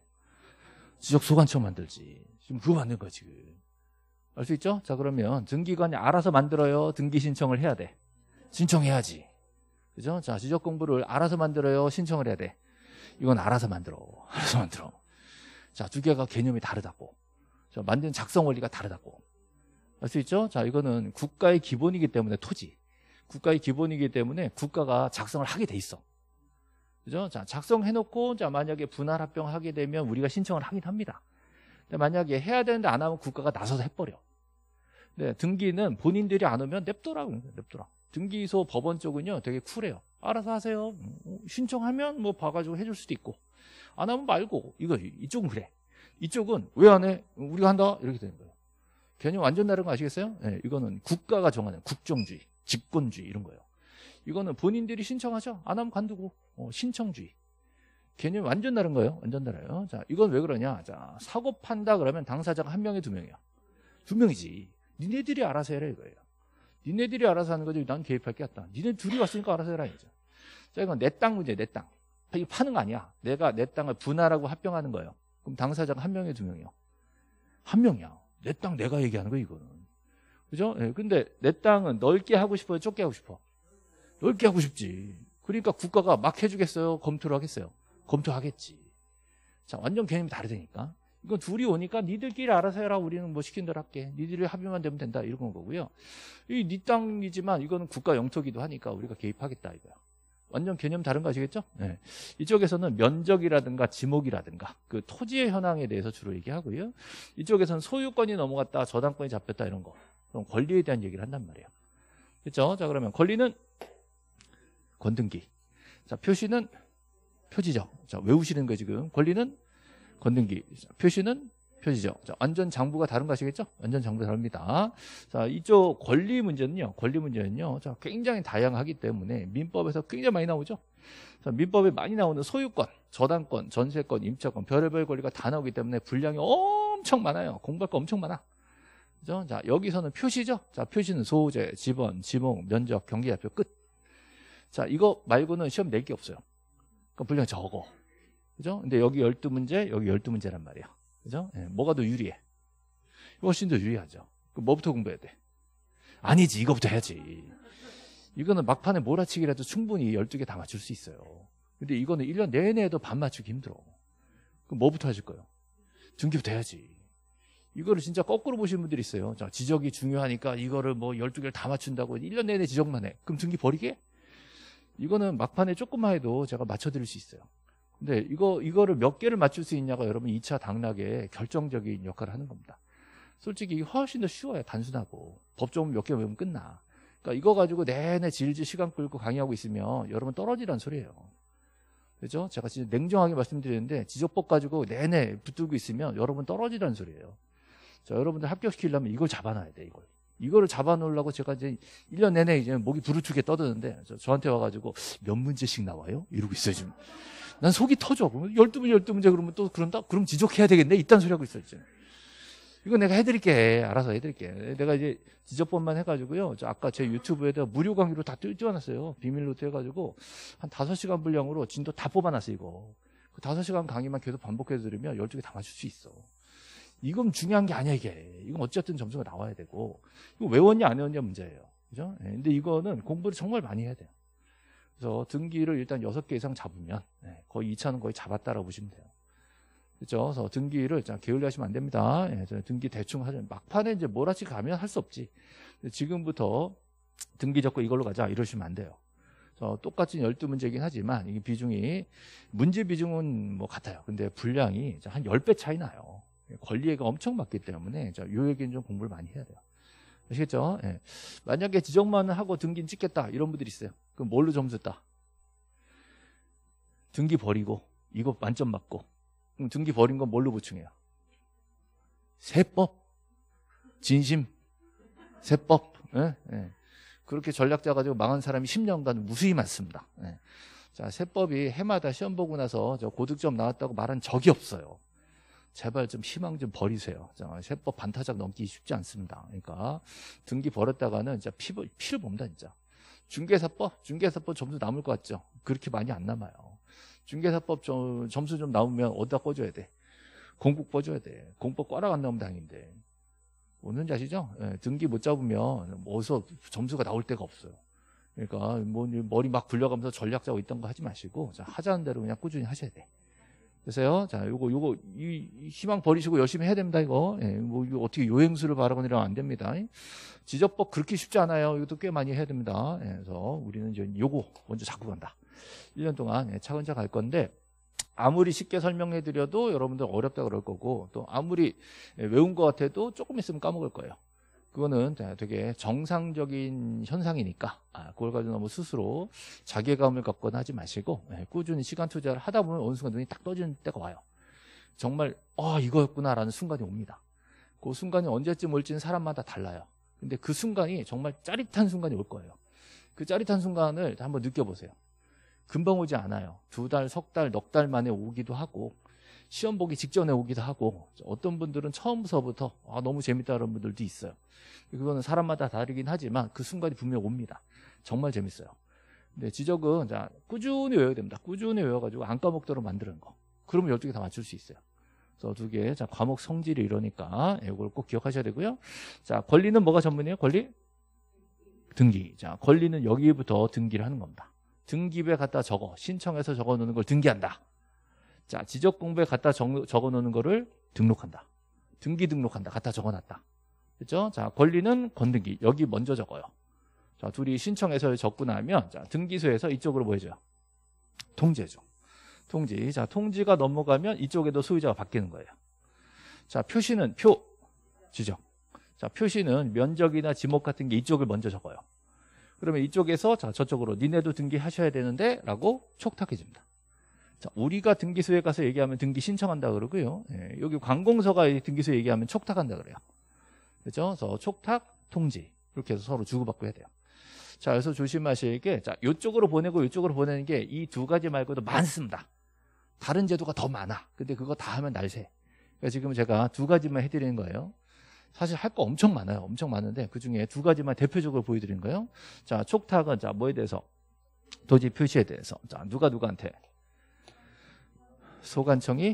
지적소관청 만들지. 지금 그거 만든 거야, 지금. 알 수 있죠? 자, 그러면 등기관이 알아서 만들어요? 등기 신청을 해야 돼? 신청해야지. 그죠? 자, 지적공부를 알아서 만들어요? 신청을 해야 돼? 이건 알아서 만들어. 알아서 만들어. 자, 두 개가 개념이 다르다고. 자, 만드는 작성 원리가 다르다고. 알 수 있죠? 자, 이거는 국가의 기본이기 때문에 토지. 국가의 기본이기 때문에 국가가 작성을 하게 돼 있어. 그죠? 자, 작성해놓고, 자, 만약에 분할 합병하게 되면 우리가 신청을 하긴 합니다. 근데 만약에 해야 되는데 안 하면 국가가 나서서 해버려. 네, 등기는 본인들이 안 오면 냅둬라고, 냅둬라. 등기소 법원 쪽은요, 되게 쿨해요. 알아서 하세요. 신청하면 뭐 봐가지고 해줄 수도 있고. 안 하면 말고. 이쪽은 그래. 이쪽은 왜 안 해? 우리가 한다? 이렇게 되는 거예요. 개념 완전 다른 거 아시겠어요? 네, 이거는 국가가 정하는 국정주의, 집권주의 이런 거예요. 이거는 본인들이 신청하죠. 안 하면 관두고. 신청주의. 개념이 완전 다른 거예요. 완전 달라요. 자, 이건 왜 그러냐? 자, 사고 판다 그러면 당사자가 한 명이 두 명이야. 두 명이지. 니네들이 알아서 해라 이거예요. 니네들이 알아서 하는 거지. 난 개입할 게 없다. 니네 둘이 왔으니까 알아서 해라 이죠. 자, 이건 내 땅 문제야. 내 땅. 이거 파는 거 아니야. 내가 내 땅을 분할하고 합병하는 거예요. 그럼 당사자가 한 명이 두 명이요. 한 명이야. 내 땅 내가 얘기하는 거 이거는. 그죠? 예, 근데 내 땅은 넓게 하고 싶어요? 좁게 하고 싶어? 넓게 하고 싶지. 그러니까 국가가 막 해주겠어요? 검토를 하겠어요? 검토하겠지. 자, 완전 개념이 다르다니까. 이건 둘이 오니까 니들끼리 알아서 해라. 우리는 뭐 시킨 대로 할게. 니들이 합의만 되면 된다. 이런 거고요. 이 니 땅이지만 이거는 국가 영토기도 하니까 우리가 개입하겠다 이거야. 완전 개념 다른 거 아시겠죠? 네. 이쪽에서는 면적이라든가 지목이라든가 그 토지의 현황에 대해서 주로 얘기하고요. 이쪽에서는 소유권이 넘어갔다, 저당권이 잡혔다 이런 거. 그럼 권리에 대한 얘기를 한단 말이에요. 그렇죠? 자, 그러면 권리는 권등기. 자, 표시는 표지적. 자, 외우시는 거 지금. 권리는 권등기. 자, 표시는 표지적. 자, 완전 장부가 다른 거 아시겠죠? 완전 장부 다릅니다. 자, 이쪽 권리 문제는요. 자, 굉장히 다양하기 때문에 민법에서 굉장히 많이 나오죠. 자, 민법에 많이 나오는 소유권, 저당권, 전세권, 임차권, 별의별 권리가 다 나오기 때문에 분량이 엄청 많아요. 공부할 거 엄청 많아. 그죠? 자, 여기서는 표시죠. 자, 표시는 소재, 지번, 지목, 면적, 경계좌표 끝. 자, 이거 말고는 시험 낼 게 없어요. 그럼 분량이 적어. 그죠? 근데 여기 12문제, 여기 12문제란 말이야. 그죠? 예, 뭐가 더 유리해? 훨씬 더 유리하죠. 그럼 뭐부터 공부해야 돼? 아니지, 이거부터 해야지. 이거는 막판에 몰아치기라도 충분히 12개 다 맞출 수 있어요. 근데 이거는 1년 내내 해도 반 맞추기 힘들어. 그럼 뭐부터 하실 거예요? 등기부터 해야지. 이거를 진짜 거꾸로 보시는 분들이 있어요. 자, 지적이 중요하니까 이거를 뭐 12개를 다 맞춘다고 1년 내내 지적만 해. 그럼 등기 버리게? 이거는 막판에 조금만 해도 제가 맞춰드릴 수 있어요. 근데 이거를 몇 개를 맞출 수 있냐가 여러분 2차 당락에 결정적인 역할을 하는 겁니다. 솔직히 훨씬 더 쉬워요. 단순하고. 법조문 몇 개 외우면 끝나. 그러니까 이거 가지고 내내 질질 시간 끌고 강의하고 있으면 여러분 떨어지란 소리예요. 그죠? 제가 진짜 냉정하게 말씀드리는데 지적법 가지고 내내 붙들고 있으면 여러분 떨어지란 소리예요. 자, 여러분들 합격시키려면 이걸 잡아놔야 돼, 이거를 잡아놓으려고 제가 이제 1년 내내 이제 목이 부르트게 떠드는데 저한테 와가지고 몇 문제씩 나와요? 이러고 있어요, 지금. 난 속이 터져. 12문제 그러면 또 그런다? 그럼 지적해야 되겠네? 이딴 소리 하고 있어요, 지금. 이거 내가 해드릴게. 알아서 해드릴게. 내가 이제 지적법만 해가지고요. 아까 제 유튜브에다 무료 강의로 다 띄워놨어요. 비밀노트 해가지고 한 5시간 분량으로 진도 다 뽑아놨어요, 이거. 그 5시간 강의만 계속 반복해서 들으면 12개 다 맞출 수 있어. 이건 중요한 게 아니야, 이게. 이건 어쨌든 점수가 나와야 되고. 이거 외웠냐, 안 외웠냐 문제예요. 그죠? 근데 이거는 공부를 정말 많이 해야 돼요. 그래서 등기를 일단 6개 이상 잡으면 거의 2차는 거의 잡았다라고 보시면 돼요. 그렇죠? 그래서 등기를 게을리 하시면 안 됩니다. 등기 대충 하면 막판에 이제 몰아치 가면 할 수 없지. 지금부터 등기 적고 이걸로 가자 이러시면 안 돼요. 그래서 똑같이 12문제이긴 하지만 이게 비중이 문제 비중은 뭐 같아요. 근데 분량이 한 10배 차이 나요. 권리가 엄청 많기 때문에 요 얘기는 좀 공부를 많이 해야 돼요. 아시겠죠? 예. 만약에 지적만 하고 등기 찍겠다 이런 분들이 있어요. 그럼 뭘로 점수 따? 등기 버리고 이거 만점 맞고 그럼 등기 버린 건 뭘로 보충해요? 세법, 진심, 세법. 예? 예. 그렇게 전략 짜가지고 망한 사람이 10년간 무수히 많습니다. 예. 자, 세법이 해마다 시험 보고 나서 저 고득점 나왔다고 말한 적이 없어요. 제발 좀 희망 좀 버리세요. 자, 세법 반타작 넘기 쉽지 않습니다. 그러니까 등기 버렸다가는 진짜 피를 봅니다, 진짜. 중개사법 점수 남을 것 같죠? 그렇게 많이 안 남아요. 중개사법 점수 좀 나오면 어디다 꽂아야 돼? 공법 꽂아야 돼. 공법 꽈락 안 나오면 다행인데. 뭔지 아시죠? 예, 등기 못 잡으면 어디서 점수가 나올 데가 없어요. 그러니까 뭐 머리 막 굴려가면서 전략 짜고 있던 거 하지 마시고, 자, 하자는 대로 그냥 꾸준히 하셔야 돼. 그래서요, 자, 요거 희망 버리시고 열심히 해야 됩니다, 이거. 예, 뭐 이거 어떻게 요행수를 바라거나 이러면 안 됩니다. 지적법 그렇게 쉽지 않아요. 이것도 꽤 많이 해야 됩니다. 예, 그래서 우리는 이제 요거 먼저 잡고 간다. 1년 동안 차근차근 갈 건데, 아무리 쉽게 설명해 드려도 여러분들 어렵다 그럴 거고, 또 아무리 외운 것 같아도 조금 있으면 까먹을 거예요. 그거는 되게 정상적인 현상이니까 그걸 가지고 너무 스스로 자괴감을 갖거나 하지 마시고, 꾸준히 시간 투자를 하다 보면 어느 순간 눈이 딱 떠지는 때가 와요. 정말 이거였구나라는 순간이 옵니다. 그 순간이 언제쯤 올지는 사람마다 달라요. 근데 그 순간이 정말 짜릿한 순간이 올 거예요. 그 짜릿한 순간을 한번 느껴보세요. 금방 오지 않아요. 2달, 석 달, 넉 달 만에 오기도 하고, 시험 보기 직전에 오기도 하고, 어떤 분들은 처음서부터 너무 재밌다는 분들도 있어요. 그거는 사람마다 다르긴 하지만 그 순간이 분명 옵니다. 정말 재밌어요. 근데 지적은 자, 꾸준히 외워야 됩니다. 꾸준히 외워가지고 안 까먹도록 만드는 거. 그러면 12개 다 맞출 수 있어요. 그래서 2개, 자, 과목 성질이 이러니까 이걸 꼭 기억하셔야 되고요. 자, 권리는 뭐가 전문이에요? 권리? 등기. 자, 권리는 여기부터 등기를 하는 겁니다. 등기부에 갖다 신청해서 적어 놓는 걸 등기한다. 자, 지적 공부에 갖다 적어 놓는 거를 등록한다. 등기 등록한다. 갖다 적어 놨다. 그렇죠? 자, 권리는 건등기. 여기 먼저 적어요. 자, 둘이 신청해서 적고 나면, 자, 등기소에서 이쪽으로 뭐 해줘요? 통지해줘. 통지. 자, 통지가 넘어가면 이쪽에도 소유자가 바뀌는 거예요. 자, 표시는 지적. 자, 표시는 면적이나 지목 같은 게 이쪽을 먼저 적어요. 그러면 이쪽에서 자, 저쪽으로 니네도 등기하셔야 되는데 라고 촉탁해줍니다. 자, 우리가 등기소에 가서 얘기하면 등기 신청한다 그러고요. 예, 여기 관공서가 등기소에 얘기하면 촉탁한다 그래요. 그렇죠? 그래서 촉탁, 통지 이렇게 해서 서로 주고받고 해야 돼요. 자, 그래서 조심하실 게, 자, 이쪽으로 보내고 이쪽으로 보내는 게 이 2가지 말고도 많습니다. 다른 제도가 더 많아. 근데 그거 다 하면 날새. 그러니까 지금 제가 2가지만 해드리는 거예요. 사실 할 거 엄청 많아요. 엄청 많은데 그 중에 2가지만 대표적으로 보여드리는 거예요. 자, 촉탁은 자, 뭐에 대해서? 도지 표시에 대해서. 자, 누구한테? 소관청이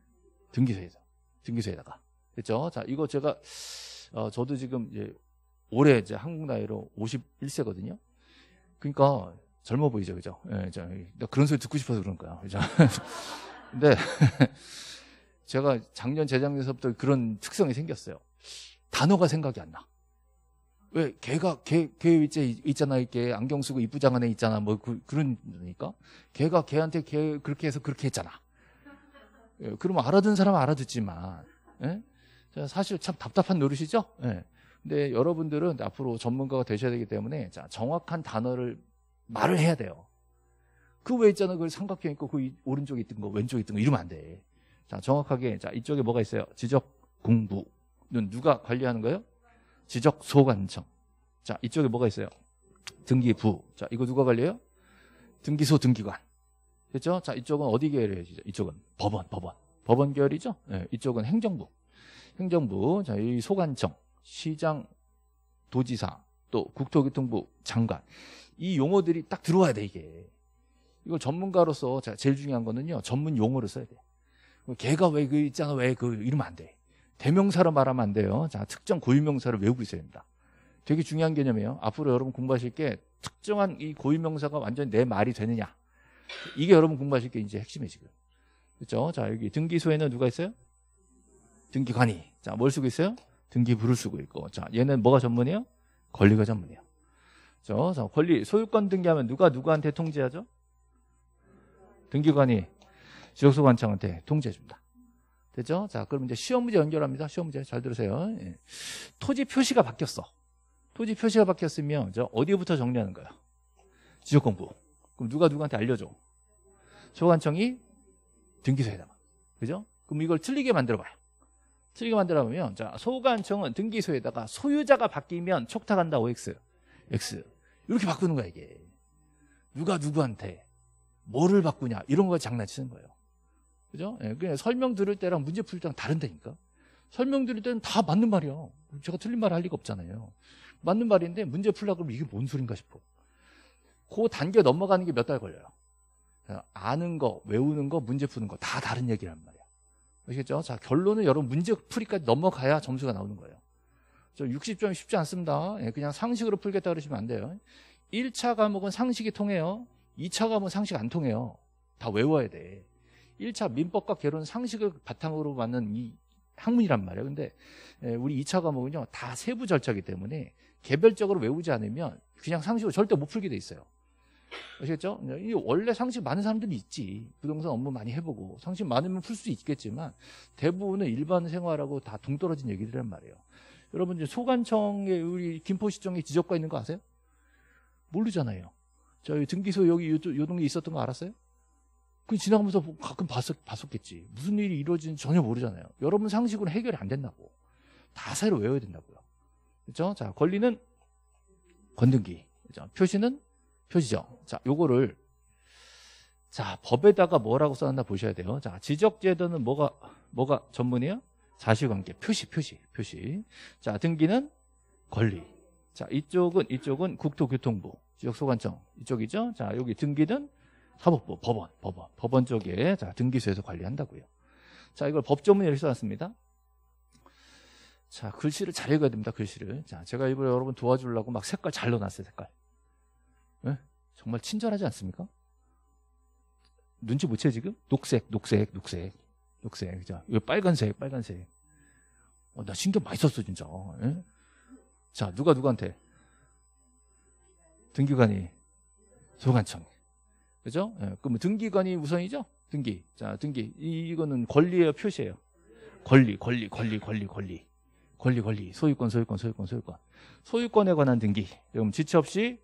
등기소에다가. 그렇죠? 자, 이거 제가 저도 지금 올해 이제 한국 나이로 51세거든요. 그러니까 젊어 보이죠, 그죠? 예, 나 그런 소리 듣고 싶어서 그런 거야, 그죠? 근데 제가 작년, 재작년서부터 그런 특성이 생겼어요. 단어가 생각이 안 나. 왜 걔 있잖아, 이렇게 안경 쓰고 이쁘장한 애 있잖아, 뭐 그러니까 걔가 걔한테 그렇게 해서 그렇게 했잖아. 예, 그러면 알아듣는 사람은 알아듣지만, 예? 사실 참 답답한 노릇이죠. 예. 근데 여러분들은 앞으로 전문가가 되셔야 되기 때문에 자, 정확한 단어를 말을 해야 돼요. 그 왜 있잖아, 그 삼각형 있고 그 오른쪽에 있던 거, 왼쪽에 있던 거 이러면 안 돼. 자, 정확하게 자, 이쪽에 뭐가 있어요? 지적 공부는 누가 관리하는 거예요? 지적 소관청. 자, 이쪽에 뭐가 있어요? 등기부. 자, 이거 누가 관리해요? 등기소 등기관. 그렇죠? 자, 이쪽은 어디 계열이에요? 이쪽은 법원 계열이죠? 네, 이쪽은 행정부. 자, 이 소관청, 시장, 도지사, 또 국토교통부 장관. 이 용어들이 딱 들어와야 돼, 이게. 이걸 전문가로서 자, 제일 중요한 거는요, 전문 용어를 써야 돼. 걔가 왜 그 있잖아, 왜 이러면 안 돼. 대명사로 말하면 안 돼요. 자, 특정 고유명사를 외우고 있어야 됩니다. 되게 중요한 개념이에요. 앞으로 여러분 공부하실 게 특정한 이 고유명사가 완전히 내 말이 되느냐. 이게 여러분 공부하실 게 이제 핵심이에요, 지금. 그렇죠? 자, 여기 등기소에는 누가 있어요? 등기관이. 자, 뭘 쓰고 있어요? 등기부를 쓰고 있고. 자, 얘는 뭐가 전문이에요? 권리가 전문이에요. 그렇죠? 자, 권리, 소유권 등기하면 누구한테 통지하죠? 등기관이 지적소관청한테 통지해줍니다. 됐죠? 자, 그럼 이제 시험 문제 연결합니다. 시험 문제 잘 들으세요. 예. 토지 표시가 바뀌었어. 토지 표시가 바뀌었으면 어디부터 정리하는 거야? 지적공부. 그럼 누가 누구한테 알려줘? 소관청이 등기소에다가. 그죠? 그럼 이걸 틀리게 만들어봐요. 틀리게 만들어보면, 자, 소관청은 등기소에다가 소유자가 바뀌면 촉탁한다, OX. X. 이렇게 바꾸는 거야, 이게. 누가 누구한테 뭐를 바꾸냐, 이런 거 장난치는 거예요. 그죠? 예, 그냥 설명 들을 때랑 문제 풀 때랑 다른다니까. 설명 들을 때는 다 맞는 말이야. 제가 틀린 말 할 리가 없잖아요. 맞는 말인데 문제 풀려고 그러면 이게 뭔 소린가 싶어. 그 단계 넘어가는 게 몇 달 걸려요. 아는 거, 외우는 거, 문제 푸는 거 다 다른 얘기란 말이야. 아시겠죠? 자, 결론은 여러분 문제 풀이까지 넘어가야 점수가 나오는 거예요. 60점이 쉽지 않습니다. 예, 그냥 상식으로 풀겠다 그러시면 안 돼요. 1차 과목은 상식이 통해요. 2차 과목은 상식 안 통해요. 다 외워야 돼. 1차 민법과 개론 상식을 바탕으로 만든 이 학문이란 말이에요. 근데 우리 2차 과목은요, 다 세부 절차이기 때문에 개별적으로 외우지 않으면 그냥 상식으로 절대 못 풀게 돼 있어요. 아시겠죠? 원래 상식 많은 사람들이 있지. 부동산 업무 많이 해보고 상식 많으면 풀 수 있겠지만 대부분은 일반 생활하고 다 동떨어진 얘기들이란 말이에요. 여러분 이제 소관청에 우리 김포시청에 지적과 있는 거 아세요? 모르잖아요. 저희 등기소 여기 요 동네에 있었던 거 알았어요? 그 지나가면서 가끔 봤었겠지. 무슨 일이 이루어지는지 전혀 모르잖아요. 여러분 상식으로 해결이 안 된다고. 다 새로 외워야 된다고요. 그렇죠? 자, 권리는 건등기. 그렇죠? 표시는 표시정. 자, 요거를 자, 법에다가 뭐라고 써놨나 보셔야 돼요. 자, 지적제도는 뭐가 전문이에요? 사실관계. 표시. 자, 등기는 권리. 자, 이쪽은 국토교통부, 지역소관청 이쪽이죠. 자, 여기 등기는 사법부, 법원 쪽에 자, 등기소에서 관리한다고요. 자, 이걸 법조문에 이렇게 써놨습니다. 자, 글씨를 잘 읽어야 됩니다. 글씨를. 자, 제가 일부러 여러분 도와주려고 막 색깔 잘 넣어놨어요. 색깔. 네? 정말 친절하지 않습니까? 눈치 못 채 지금? 녹색. 그죠? 이거 빨간색. 나 신경 많이 썼어 진짜. 예? 자, 누구한테? 등기관이 소관청. 그죠? 예, 그럼 등기관이 우선이죠? 등기. 자, 등기. 이거는 권리예요, 표시예요? 권리. 소유권. 소유권에 관한 등기. 그럼 지체 없이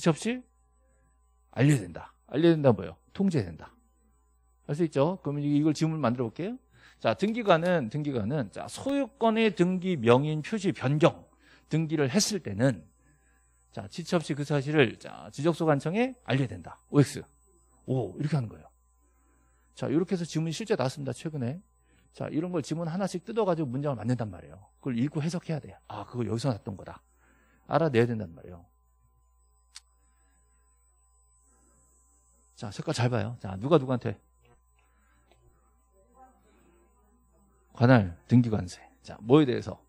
알려야 된다. 뭐예요? 통제된다. 할 수 있죠? 그러면 이걸 지문을 만들어 볼게요. 자, 등기관은 자, 소유권의 등기 명인 표시 변경 등기를 했을 때는 자, 지체 없이 그 사실을 자, 지적소관청에 알려야 된다. OX. 오, 이렇게 하는 거예요. 자, 이렇게 해서 지문이 실제 나왔습니다. 최근에. 자, 이런 걸 지문 하나씩 뜯어가지고 문장을 만든단 말이에요. 그걸 읽고 해석해야 돼요. 아, 그거 여기서 났던 거다. 알아내야 된단 말이에요. 자, 색깔 잘 봐요. 자, 누구한테? 관할 등기관세. 자, 뭐에 대해서?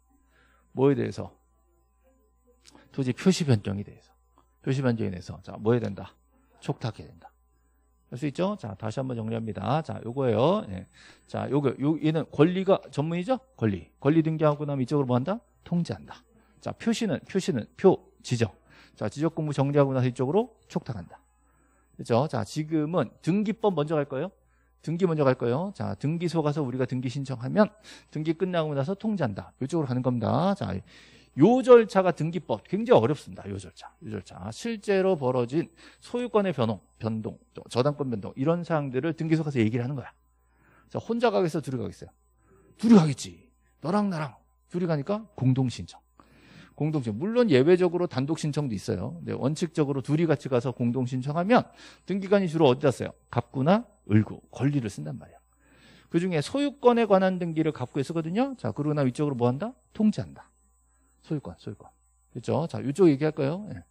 토지 표시 변경에 대해서. 자, 뭐 해야 된다? 촉탁해야 된다. 할 수 있죠? 자, 다시 한번 정리합니다. 자, 요거예요. 예. 자, 얘는 권리가 전문이죠? 권리 등기하고 나면 이쪽으로 뭐 한다? 통제한다. 자, 표시는 지적. 자, 지적 공부 정리하고 나서 이쪽으로 촉탁한다. 그렇죠? 자, 지금은 등기법 먼저 갈 거예요. 자, 등기소 가서 우리가 등기 신청하면 등기 끝나고 나서 통제한다. 이쪽으로 가는 겁니다. 자, 요 절차가 등기법 굉장히 어렵습니다. 요 절차. 실제로 벌어진 소유권의 변동, 저당권 변동 이런 사항들을 등기소 가서 얘기를 하는 거야. 자, 혼자 가겠어, 둘이 가겠어요? 둘이 가겠지. 너랑 나랑 둘이 가니까 공동신청. 물론 예외적으로 단독 신청도 있어요. 근데 원칙적으로 둘이 같이 가서 공동 신청하면 등기관이 주로 어디다 써요? 갑구나 을구, 권리를 쓴단 말이에요. 그중에 소유권에 관한 등기를 갑구에 쓰거든요. 자, 그러고 나면 이쪽으로 뭐 한다? 통제한다. 소유권. 그렇죠? 자, 이쪽 얘기할 거예요. 예.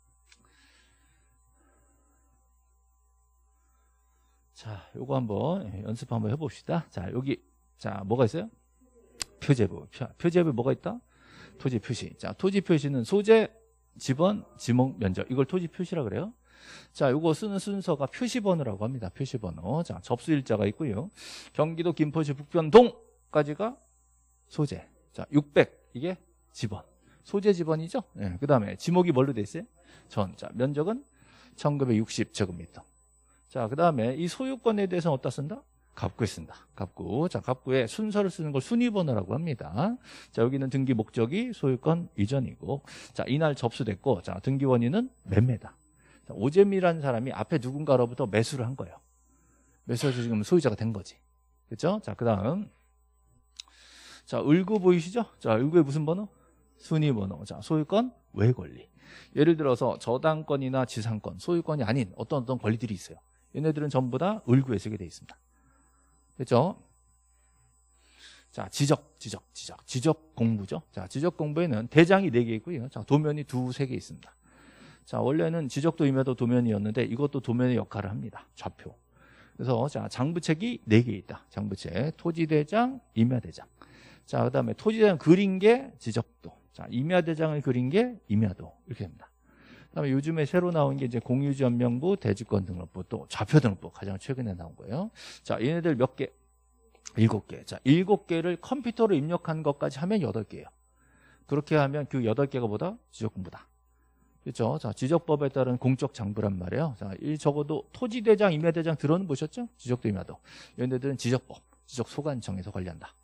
자, 요거 한번 연습 한번 해봅시다. 자, 여기 자, 뭐가 있어요? 표제부. 표제부에 뭐가 있다? 토지 표시. 자, 토지 표시는 소재, 지번, 지목, 면적. 이걸 토지 표시라 그래요. 자, 요거 쓰는 순서가 표시번호라고 합니다. 표시번호. 자, 접수일자가 있고요. 경기도 김포시 북변동까지가 소재. 자, 600 이게 지번. 소재 지번이죠. 예. 그다음에 지목이 뭘로 돼 있어요? 전. 자, 면적은 1960제곱미터. 자, 그다음에 이 소유권에 대해서는 어디다 쓴다? 갑구에 쓴다. 갑구. 자, 갑구에 순서를 쓰는 걸 순위번호라고 합니다. 자, 여기는 등기 목적이 소유권 이전이고, 자, 이날 접수됐고, 자, 등기 원인은 매매다. 자, 오재미라는 사람이 앞에 누군가로부터 매수를 한 거예요. 매수해서 지금 소유자가 된 거지. 그렇죠? 자, 그다음 자, 을구 보이시죠? 자, 을구의 무슨 번호? 순위 번호. 자, 소유권 외 권리. 예를 들어서 저당권이나 지상권, 소유권이 아닌 어떤 권리들이 있어요. 얘네들은 전부 다 을구에 쓰게 돼 있습니다. 됐죠? 자, 지적 공부죠. 자, 지적 공부에는 대장이 4개 있고요. 자, 도면이 3개 있습니다. 자, 원래는 지적도 임야도 도면이었는데 이것도 도면의 역할을 합니다. 좌표. 그래서 자, 장부책이 4개 있다. 장부책, 토지대장, 임야대장. 자, 그다음에 토지대장 그린 게 지적도. 자, 임야대장을 그린 게 임야도. 이렇게 됩니다. 그다음에 요즘에 새로 나온 게 이제 공유지연명부, 대지권 등록부, 또 좌표 등록부 가장 최근에 나온 거예요. 자, 얘네들 몇 개? 7개. 자, 7개를 컴퓨터로 입력한 것까지 하면 8개예요. 그렇게 하면 그 8개가 뭐다? 지적공부다. 그렇죠? 자, 지적법에 따른 공적 장부란 말이에요. 자, 적어도 토지대장, 임야대장 들어는 보셨죠? 지적도 임야도. 얘네들은 지적법, 지적소관청에서 관리한다.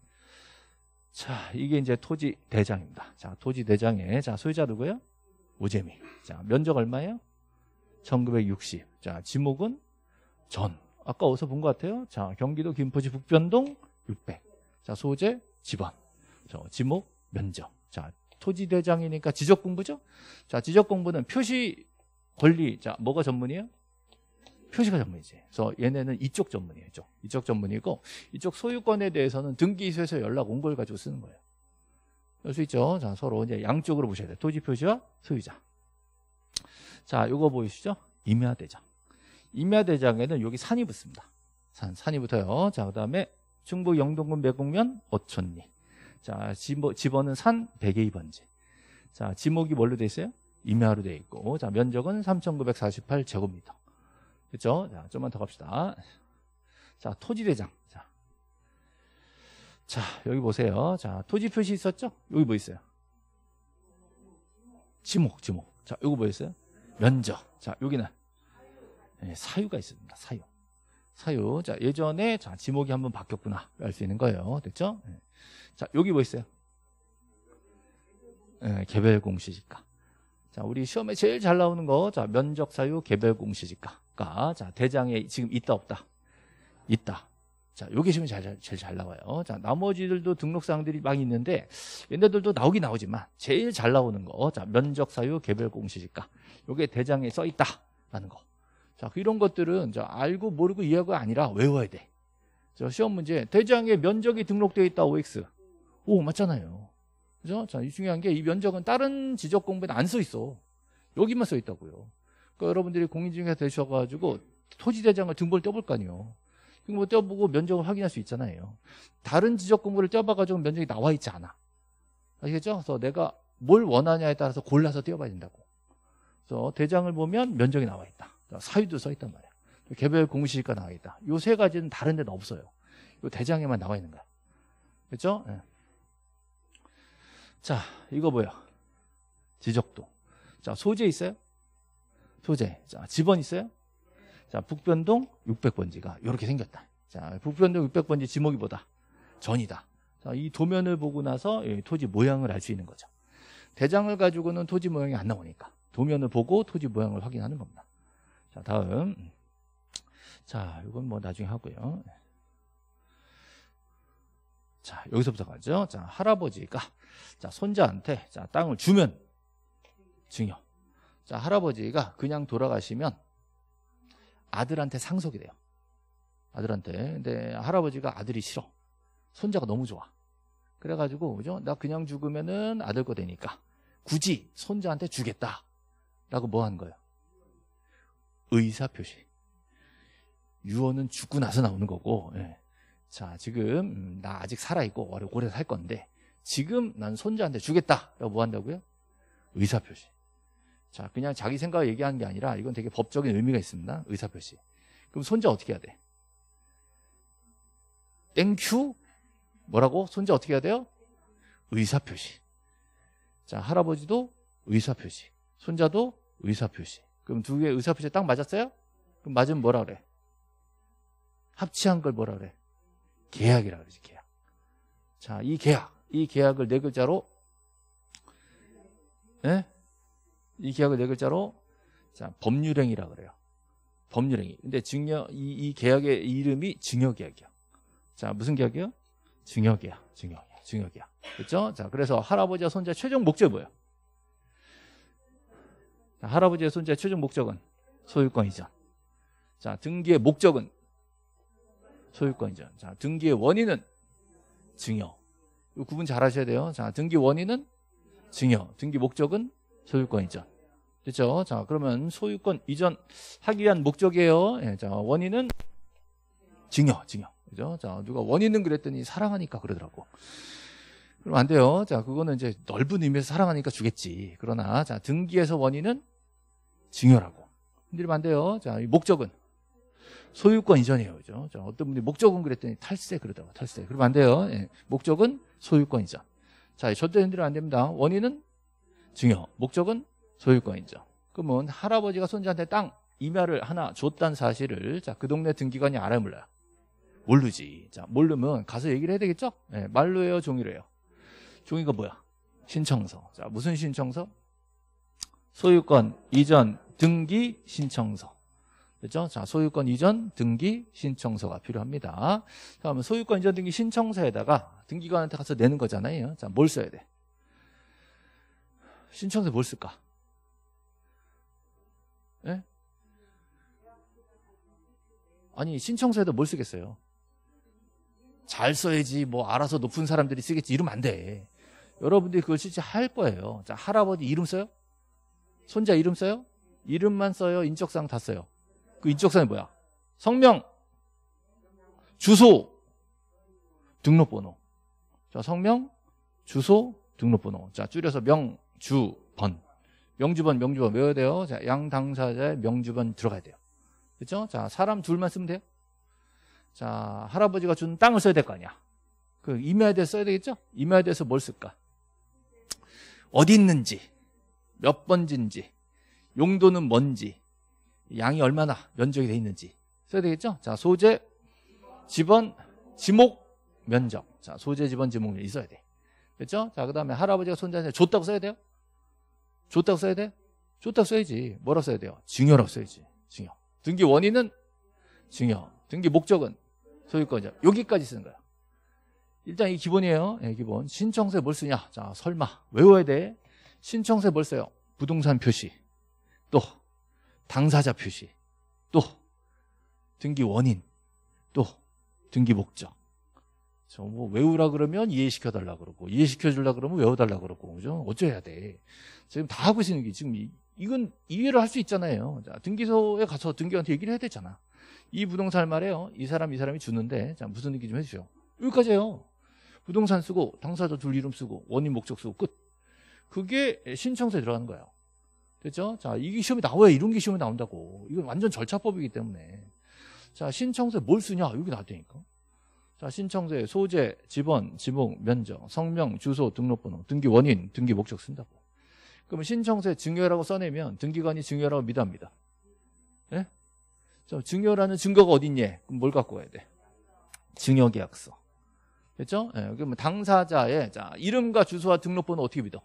자, 이게 이제 토지대장입니다. 자, 토지대장에 자, 소유자 누구예요? 오재미. 자, 면적 얼마예요? 1960. 자, 지목은 전. 아까 어디서 본 것 같아요? 자, 경기도 김포시 북변동 600. 자, 소재 지번. 저 지목 면적. 자, 토지대장이니까 지적공부죠? 자, 지적공부는 표시 권리. 자, 뭐가 전문이에요? 표시가 전문이지. 그래서 얘네는 이쪽 전문이에요. 이쪽 전문이고, 이쪽 소유권에 대해서는 등기소에서 연락 온 걸 가지고 쓰는 거예요. 알 수 있죠? 자, 서로 이제 양쪽으로 보셔야 돼요. 토지 표시와 소유자. 자, 요거 보이시죠? 임야대장. 임야대장에는 여기 산이 붙습니다. 산이 붙어요. 자, 그 다음에 충북 영동군 매곡면 어촌리. 자, 지번은 산 102번지. 자, 지목이 뭘로 돼 있어요? 임야로 돼 있고. 자, 면적은 3,948제곱미터. 그렇죠? 자, 좀만 더 갑시다. 자, 토지대장. 자, 여기 보세요. 자, 토지 표시 있었죠? 여기 뭐 있어요? 지목. 자, 요거 뭐 있어요? 면적. 자, 여기는 네, 사유가 있습니다. 사유. 자, 예전에 자, 지목이 한번 바뀌었구나. 알 수 있는 거예요. 됐죠? 네. 자, 여기 뭐 있어요? 네, 개별 공시지가. 자, 우리 시험에 제일 잘 나오는 거. 자, 면적 사유 개별 공시지가가 자, 대장에 지금 있다 없다? 있다. 자, 요게 지금 제일 잘 나와요. 자, 나머지들도 등록사항들이 많이 있는데 얘네들도 나오긴 나오지만 제일 잘 나오는 거. 자, 면적 사유 개별 공시지가. 요게 대장에 써 있다라는 거. 자, 이런 것들은 자, 알고 모르고 이해가 아니라 외워야 돼. 저 시험 문제 대장에 면적이 등록되어 있다 OX. 오, 맞잖아요. 그죠? 자, 이 중요한 게 이 면적은 다른 지적 공부에는 안 써 있어. 여기만 써 있다고요. 그러니까 여러분들이 공인중개사 되셔가지고 토지대장을 등본을 떼볼 거 아니에요. 등본 떼어보고 면적을 확인할 수 있잖아요. 다른 지적 공부를 떼어봐가지고 면적이 나와 있지 않아. 아시겠죠? 그래서 내가 뭘 원하냐에 따라서 골라서 떼어봐야 된다고. 그래서 대장을 보면 면적이 나와 있다. 사유도 써 있단 말이야. 개별 공시지가 나와 있다. 요 3가지는 다른 데는 없어요. 요 대장에만 나와 있는 거야. 그렇죠? 네. 자, 이거 뭐야? 지적도. 자, 소재 있어요? 소재. 자, 지번 있어요? 자, 북변동 600번지가 이렇게 생겼다. 자, 북변동 600번지 지목이 뭐다? 전이다. 자, 이 도면을 보고 나서 토지 모양을 알 수 있는 거죠. 대장을 가지고는 토지 모양이 안 나오니까 도면을 보고 토지 모양을 확인하는 겁니다. 자, 다음. 자, 이건 뭐 나중에 하고요. 자, 여기서부터 가죠. 자, 할아버지가 자, 손자한테 자, 땅을 주면 증여. 자, 할아버지가 그냥 돌아가시면 아들한테 상속이 돼요. 아들한테. 근데 할아버지가 아들이 싫어. 손자가 너무 좋아. 그래가지고, 그죠? 나 그냥 죽으면은 아들 거 되니까 굳이 손자한테 주겠다라고 뭐 한 거예요? 의사표시. 유언은 죽고 나서 나오는 거고. 예. 자, 지금 나 아직 살아있고 오래 살 건데 지금 난 손자한테 주겠다라고 뭐 한다고요? 의사표시. 자, 그냥 자기 생각을 얘기하는 게 아니라 이건 되게 법적인 의미가 있습니다. 의사표시. 그럼 손자 어떻게 해야 돼? 땡큐? 뭐라고? 손자 어떻게 해야 돼요? 의사표시. 자, 할아버지도 의사표시. 손자도 의사표시. 그럼 두 개의 의사표시 딱 맞았어요? 그럼 맞으면 뭐라 그래? 합치한 걸 뭐라 그래? 계약이라 그러지, 계약. 자, 이 계약을 4글자로, 예? 이 계약을 4글자로, 자, 법률행위라 그래요. 법률행위. 근데 이 계약의 이름이 증여계약이야. 자, 무슨 계약이요? 증여계약. 증여계약. 그렇죠? 자, 그래서 할아버지와 손자의 최종 목적이 뭐예요? 자, 할아버지와 손자의 최종 목적은 소유권 이전. 자, 등기의 목적은 소유권 이전. 자, 등기의 원인은 증여. 이 구분 잘 하셔야 돼요. 자, 등기 원인은 증여. 등기 목적은 소유권 이전. 됐죠? 자, 그러면 소유권 이전 하기 위한 목적이에요. 예, 자, 원인은 증여. 그죠? 자, 누가 원인은 그랬더니 사랑하니까 그러더라고. 그럼 안 돼요. 자, 그거는 이제 넓은 의미에서 사랑하니까 주겠지. 그러나, 자, 등기에서 원인은 증여라고. 흔들리면 안 돼요. 자, 이 목적은 소유권 이전이에요. 그죠? 자, 어떤 분이 목적은 그랬더니 탈세 그러더라고. 탈세. 그러면 안 돼요. 예, 목적은 소유권 이전. 자, 절대 흔들리면 안 됩니다. 원인은 증여. 목적은 소유권 인정. 그러면 할아버지가 손자한테 땅 임야를 하나 줬다는 사실을 자, 그 동네 등기관이 알아요, 몰라요? 모르지. 자, 모르면 가서 얘기를 해야 되겠죠? 네, 말로 해요, 종이로 해요? 종이가 뭐야? 신청서. 자, 무슨 신청서? 소유권 이전 등기 신청서. 그렇죠? 자, 소유권 이전 등기 신청서가 필요합니다. 그러면 소유권 이전 등기 신청서에다가 등기관한테 가서 내는 거잖아요. 자, 뭘 써야 돼? 신청서에 뭘 쓸까? 예? 아니, 신청서에다 뭘 쓰겠어요? 잘 써야지, 뭐, 알아서 높은 사람들이 쓰겠지, 이러면 안 돼. 여러분들이 그걸 실제 할 거예요. 자, 할아버지 이름 써요? 손자 이름 써요? 이름만 써요? 인적사항 다 써요? 그 인적사항이 뭐야? 성명, 주소, 등록번호. 자, 성명, 주소, 등록번호. 자, 줄여서 명, 주, 번. 명주번 외워야 돼요. 자, 양 당사자의 명주번 들어가야 돼요. 그렇죠? 자, 사람 둘만 쓰면 돼요. 자, 할아버지가 준 땅을 써야 될 거 아니야. 그 임야에 대해서 써야 되겠죠? 임야에 대해서 뭘 쓸까? 어디 있는지, 몇 번지인지, 용도는 뭔지, 양이 얼마나 면적이 돼 있는지 써야 되겠죠? 자, 소재, 지번, 지목, 면적. 자, 소재, 지번, 지목 있어야 돼. 그렇죠? 자, 그다음에 할아버지가 손자한테 줬다고 써야 돼요? 줬다고 써야 돼? 줬다고 써야지. 뭐라고 써야 돼요? 증여라고 써야지. 증여. 등기 원인은 증여. 등기 목적은 소유권이죠. 여기까지 쓰는 거야. 일단 이 기본이에요. 네, 기본. 신청서에 뭘 쓰냐? 자, 설마 외워야 돼. 신청서에 뭘 써요? 부동산 표시. 또 당사자 표시. 또 등기 원인. 또 등기 목적. 뭐 외우라 그러면 이해시켜달라 그러고 이해시켜주려 그러면 외워달라 그러고 그죠? 어쩌야 돼? 지금 다 하고 있는 게 지금 이건 이해를 할 수 있잖아요. 자, 등기소에 가서 등기한테 얘기를 해야 되잖아. 이 부동산 말이에요. 이 사람이 주는데 자, 무슨 얘기 좀 해주세요. 여기까지예요. 부동산 쓰고 당사자 둘 이름 쓰고 원인 목적 쓰고 끝. 그게 신청서에 들어가는 거예요. 됐죠? 자, 이게 시험에 나와야 이런 게 시험에 나온다고. 이건 완전 절차법이기 때문에. 자, 신청서에 뭘 쓰냐? 여기 나왔다니까. 자, 신청서에 소재, 지번, 지목, 면적, 성명, 주소, 등록번호, 등기 원인, 등기 목적 쓴다고. 그러면 신청서에 증여라고 써내면 등기관이 증여라고 믿어합니다. 예? 자, 증여라는 증거가 어딨니? 그럼 뭘 갖고 와야 돼? 증여계약서. 됐죠? 예, 그러면 당사자의 자, 이름과 주소와 등록번호 어떻게 믿어?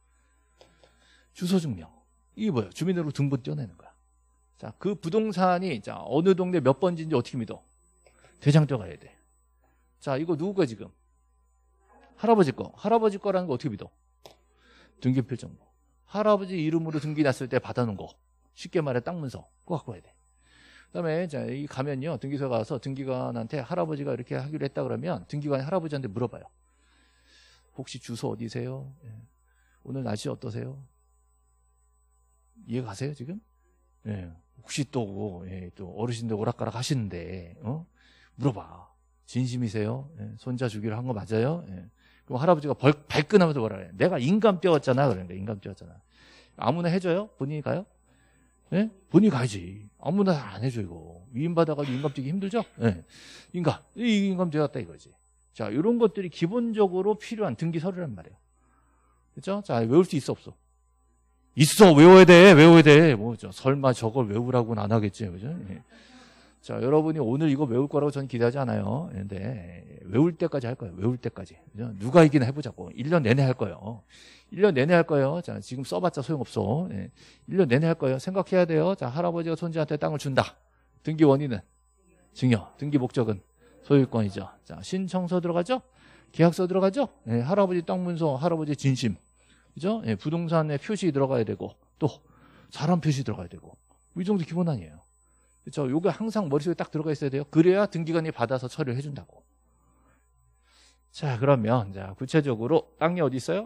주소 증명. 이게 뭐예요? 주민등록 등본 떼어내는 거야. 자, 그 부동산이 자, 어느 동네 몇 번지인지 어떻게 믿어? 대장 떼어가야 돼. 자, 이거 누구 거 지금? 할아버지 거. 할아버지 거라는 거 어떻게 믿어? 등기필정보. 할아버지 이름으로 등기 났을 때 받아놓은 거. 쉽게 말해 땅 문서. 그거 갖고 와야 돼. 그다음에 자, 이 가면요. 등기소 가서 등기관한테 할아버지가 이렇게 하기로 했다 그러면 등기관이 할아버지한테 물어봐요. 혹시 주소 어디세요? 예. 오늘 날씨 어떠세요? 이해 가세요 지금? 예. 혹시 또, 예, 또 어르신들 오락가락 하시는데 물어봐. 진심이세요? 예. 손자 주기로 한 거 맞아요? 예. 그럼 할아버지가 발끈하면서 뭐라 그래? 내가 인감 떼었잖아. 그러니까 인감 떼었잖아. 아무나 해줘요? 본인이 가요? 예? 본인이 가야지. 아무나 안 해줘 이거. 위임 받아가지고 인감 떼기 힘들죠? 예. 이 인감 떼었다 이거지. 자, 이런 것들이 기본적으로 필요한 등기 서류란 말이에요. 그렇죠? 자, 외울 수 있어 없어? 있어. 외워야 돼. 뭐죠? 설마 저걸 외우라고는 안 하겠지, 그죠? 예. 자, 여러분이 오늘 이거 외울 거라고 저는 기대하지 않아요. 근데 외울 때까지 할 거예요. 외울 때까지. 그죠? 누가 이기나 해보자고. 1년 내내 할 거예요. 1년 내내 할 거예요. 자, 지금 써봤자 소용없어. 예. 1년 내내 할 거예요. 생각해야 돼요. 자, 할아버지가 손자한테 땅을 준다. 등기 원인은 증여. 등기 목적은 소유권이죠. 자, 신청서 들어가죠? 계약서 들어가죠? 예, 할아버지 땅 문서, 할아버지 진심. 그죠? 예, 부동산에 표시 들어가야 되고, 또 사람 표시 들어가야 되고. 이 정도 기본 아니에요. 그렇죠? 요게 항상 머릿속에 딱 들어가 있어야 돼요. 그래야 등기관이 받아서 처리를 해준다고. 자, 그러면 자 구체적으로 땅이 어디 있어요?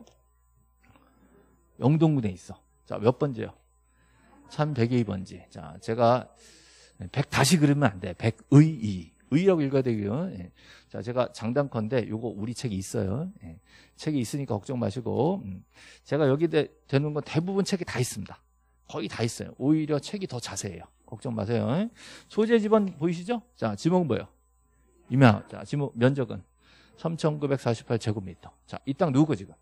영동군에 있어. 자, 몇 번지요? 1102번지. 자, 제가 100 다시 그리면 안 돼. 100의 2. 의라고 읽어야 되고요. 예. 자, 제가 장단컨대 요거 우리 책이 있어요. 예. 책이 있으니까 걱정 마시고. 제가 여기 되는 건 대부분 책이 다 있습니다. 거의 다 있어요. 오히려 책이 더 자세해요. 걱정 마세요. 예. 소재 지번 보이시죠? 자, 지목은 뭐예요? 임야. 자, 지목 면적은 3,948제곱미터. 자, 이 땅 누구 지금?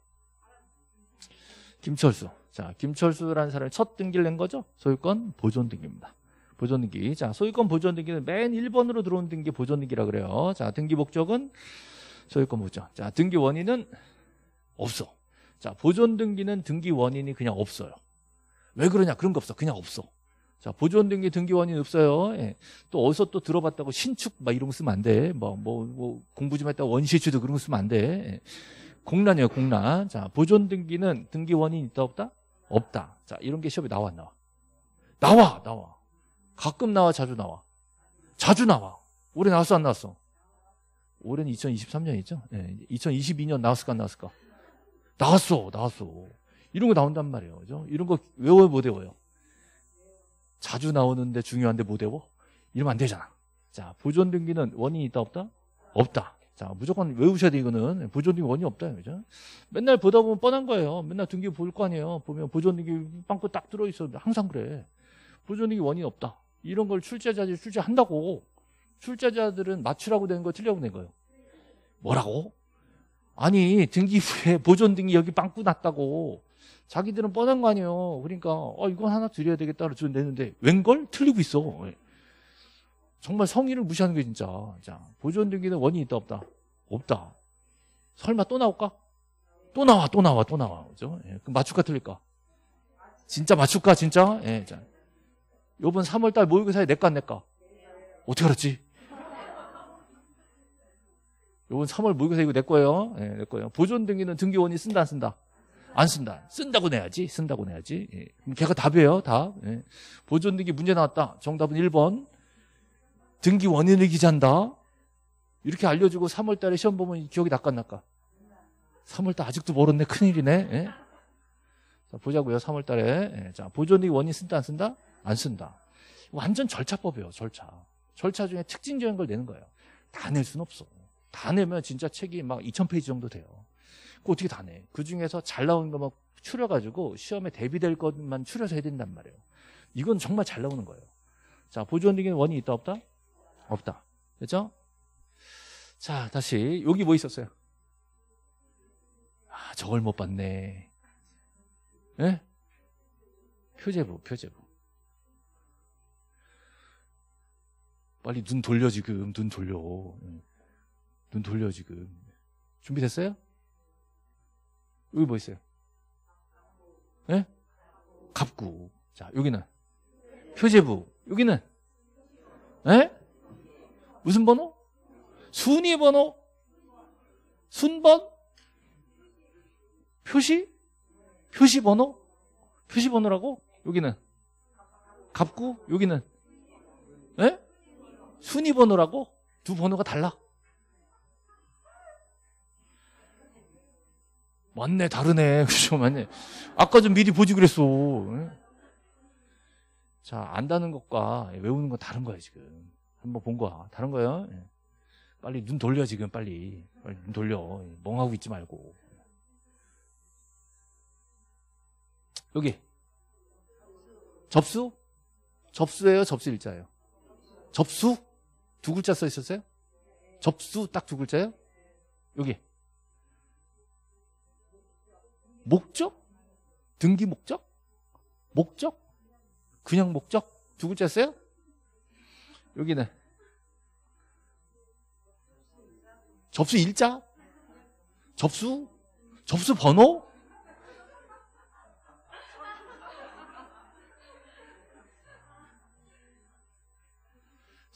김철수. 자, 김철수라는 사람이 첫 등기를 낸 거죠? 소유권 보존 등기입니다. 보존 등기. 자, 소유권 보존 등기는 맨 1번으로 들어온 등기 보존 등기라 그래요. 자, 등기 목적은 소유권 보존. 자, 등기 원인은 없어. 자, 보존 등기는 등기 원인이 그냥 없어요. 왜 그러냐? 그런 거 없어. 그냥 없어. 자, 보존 등기 등기 원인 없어요. 예. 또 어디서 또 들어봤다고 신축 막 이런 거 쓰면 안 돼. 뭐 공부 좀 했다고 원시추도 그런 거 쓰면 안 돼. 예. 공란이에요, 공란. 자, 보존 등기는 등기 원인이 있다 없다? 없다. 자, 이런 게 시험에 나와 안 나와? 나와. 가끔 나와, 자주 나와. 자주 나와. 올해 나왔어, 안 나왔어? 올해는 2023년이죠? 예. 2022년 나왔을까, 안 나왔을까? 나왔어. 이런 거 나온단 말이에요. 그죠? 이런 거 외워요, 못 외워요? 자주 나오는데 중요한데 못 외워? 이러면 안 되잖아. 자, 보존 등기는 원인이 있다 없다? 없다. 자, 무조건 외우셔야 돼. 이거는 보존 등기 원인이 없다. 그죠? 맨날 보다 보면 뻔한 거예요. 맨날 등기 볼 거 아니에요. 보면 보존 등기 빵꾸 딱 들어 있어. 항상 그래. 보존 등기 원인이 없다. 이런 걸 출제자들이 출제한다고. 출제자들은 맞추라고 된 거 틀려고 낸 거예요. 뭐라고? 아니, 등기 후에 보존 등기 여기 빵꾸 났다고. 자기들은 뻔한 거 아니에요. 그러니까 이건 하나 드려야 되겠다 그래서 내는데 웬걸? 틀리고 있어. 정말 성의를 무시하는 게 진짜. 자, 보존 등기는 원인이 있다 없다? 없다. 설마 또 나올까? 또 나와. 그죠? 예, 그럼 맞출까 틀릴까? 진짜 맞출까 진짜? 예, 자. 요번 3월달 모의고사에 내과 안 낼까? 어떻게 알았지? 요번 3월 모의고사 이거 내 거예요. 예, 내 거예요. 보존 등기는 등기 원인 쓴다 안 쓴다? 안 쓴다. 쓴다고 내야지. 예. 그럼 걔가 답이에요. 답. 예. 보존 등기 문제 나왔다. 정답은 1번. 등기 원인을 기재한다. 이렇게 알려주고 3월 달에 시험 보면 기억이 날까 안 날까? 3월 달 아직도 멀었네. 큰일이네. 예. 자, 보자고요. 3월 달에. 예. 자, 보존 등기 원인 쓴다 안 쓴다? 안 쓴다. 완전 절차법이에요. 절차 중에 특징적인 걸 내는 거예요. 다 낼 수는 없어. 다 내면 진짜 책이 막 2000페이지 정도 돼요. 그거 어떻게 다 내? 그 중에서 잘 나오는 것만 추려가지고 시험에 대비될 것만 추려서 해야 된단 말이에요. 이건 정말 잘 나오는 거예요. 자, 보존 등기는 원인이 있다 없다? 없다. 그렇죠? 자, 다시 여기 뭐 있었어요? 저걸 못 봤네. 예? 표제부. 빨리 눈 돌려 지금. 눈 돌려 지금. 준비됐어요? 여기 뭐 있어요? 예? 갑구. 자, 여기는 표제부. 여기는 예? 무슨 번호? 순위 번호? 순번? 표시 번호? 표시 번호라고? 여기는 갑구. 여기는 예? 순위 번호라고? 두 번호가 달라. 맞네, 다르네. 그죠, 맞네. 아까 좀 미리 보지 그랬어. 자, 안다는 것과 외우는 건 다른 거야, 지금. 한번 본 거야. 다른 거예요. 빨리 눈 돌려, 지금, 빨리 눈 돌려. 멍하고 있지 말고. 여기. 접수? 접수예요, 접수 일자예요? 접수? 두 글자 써 있었어요? 접수 딱 두 글자예요? 여기. 목적? 등기 목적? 목적? 그냥 목적? 두 글자 써요? 여기는 접수 일자? 접수 번호?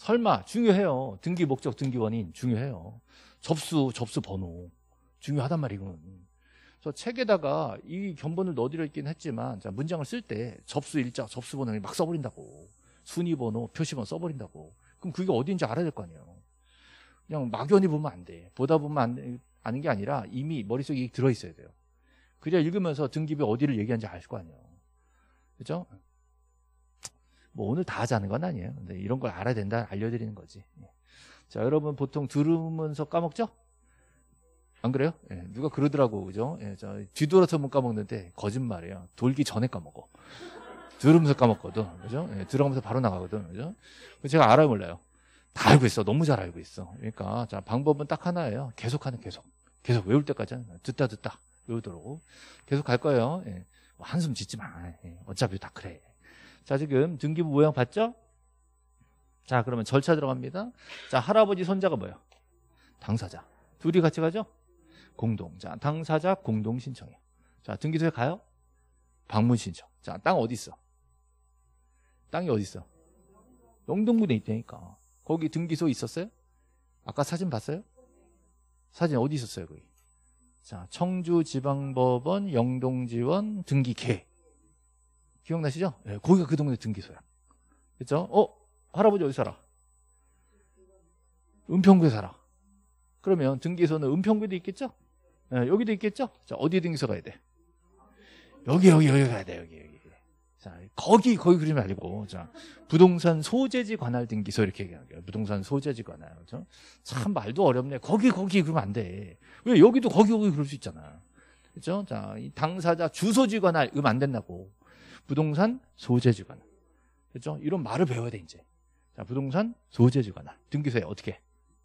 설마 중요해요. 등기 목적, 등기 원인 중요해요. 접수 번호 중요하단 말이군. 그래서 책에다가 이 견본을 넣어드려 있긴 했지만 자, 문장을 쓸 때 접수 일자, 접수 번호를 막 써버린다고. 순위 번호, 표시번호 써버린다고. 그럼 그게 어디인지 알아야 될 거 아니에요. 그냥 막연히 보면 안 돼. 보다 보면 아는 게 아니라 이미 머릿속에 들어있어야 돼요. 그래야 읽으면서 등기부에 어디를 얘기하는지 알 거 아니에요. 그죠? 뭐 오늘 다 하자는 건 아니에요. 근데 이런 걸 알아야 된다 알려드리는 거지. 자, 여러분 보통 들으면서 까먹죠? 안 그래요? 예, 누가 그러더라고, 그죠? 예, 뒤돌아서면 까먹는데 거짓말이에요. 돌기 전에 까먹어. 들으면서 까먹거든, 그죠? 예, 들어가면서 바로 나가거든, 그죠? 제가 알아요, 몰라요? 다 알고 있어. 너무 잘 알고 있어. 그러니까 자, 방법은 딱 하나예요. 계속 외울 때까지 듣다 외우도록 계속 갈 거예요. 예. 한숨 짓지 마. 예. 어차피 다 그래. 자, 지금 등기부 모양 봤죠? 자, 그러면 절차 들어갑니다. 자, 할아버지 손자가 뭐예요? 당사자. 둘이 같이 가죠? 공동. 자, 당사자 공동 신청이에요. 자, 등기소에 가요? 방문 신청. 자, 땅 어디 있어? 땅이 어디 있어? 영동군에 있다니까. 거기 등기소 있었어요? 아까 사진 봤어요? 사진 어디 있었어요, 거기? 자, 청주지방법원 영동지원 등기계. 기억나시죠? 네, 거기가 그 동네 등기소야. 그렇죠? 할아버지 어디 살아? 은평구에 살아. 그러면 등기소는 은평구에도 있겠죠? 네, 여기도 있겠죠? 자, 어디 등기소 가야 돼? 여기 가야 돼, 여기. 자, 거기 그러지 말고, 자, 부동산 소재지 관할 등기소 이렇게 얘기하게요. 부동산 소재지 관할. 그렇죠? 참 말도 어렵네. 거기 그러면 안 돼. 왜 여기도 거기 그럴 수 있잖아. 그렇죠? 자, 이 당사자 주소지 관할 안 된다고. 부동산 소재지 관할. 그렇죠? 이런 말을 배워야 돼, 이제. 자, 부동산 소재지 관할. 등기소에 어떻게?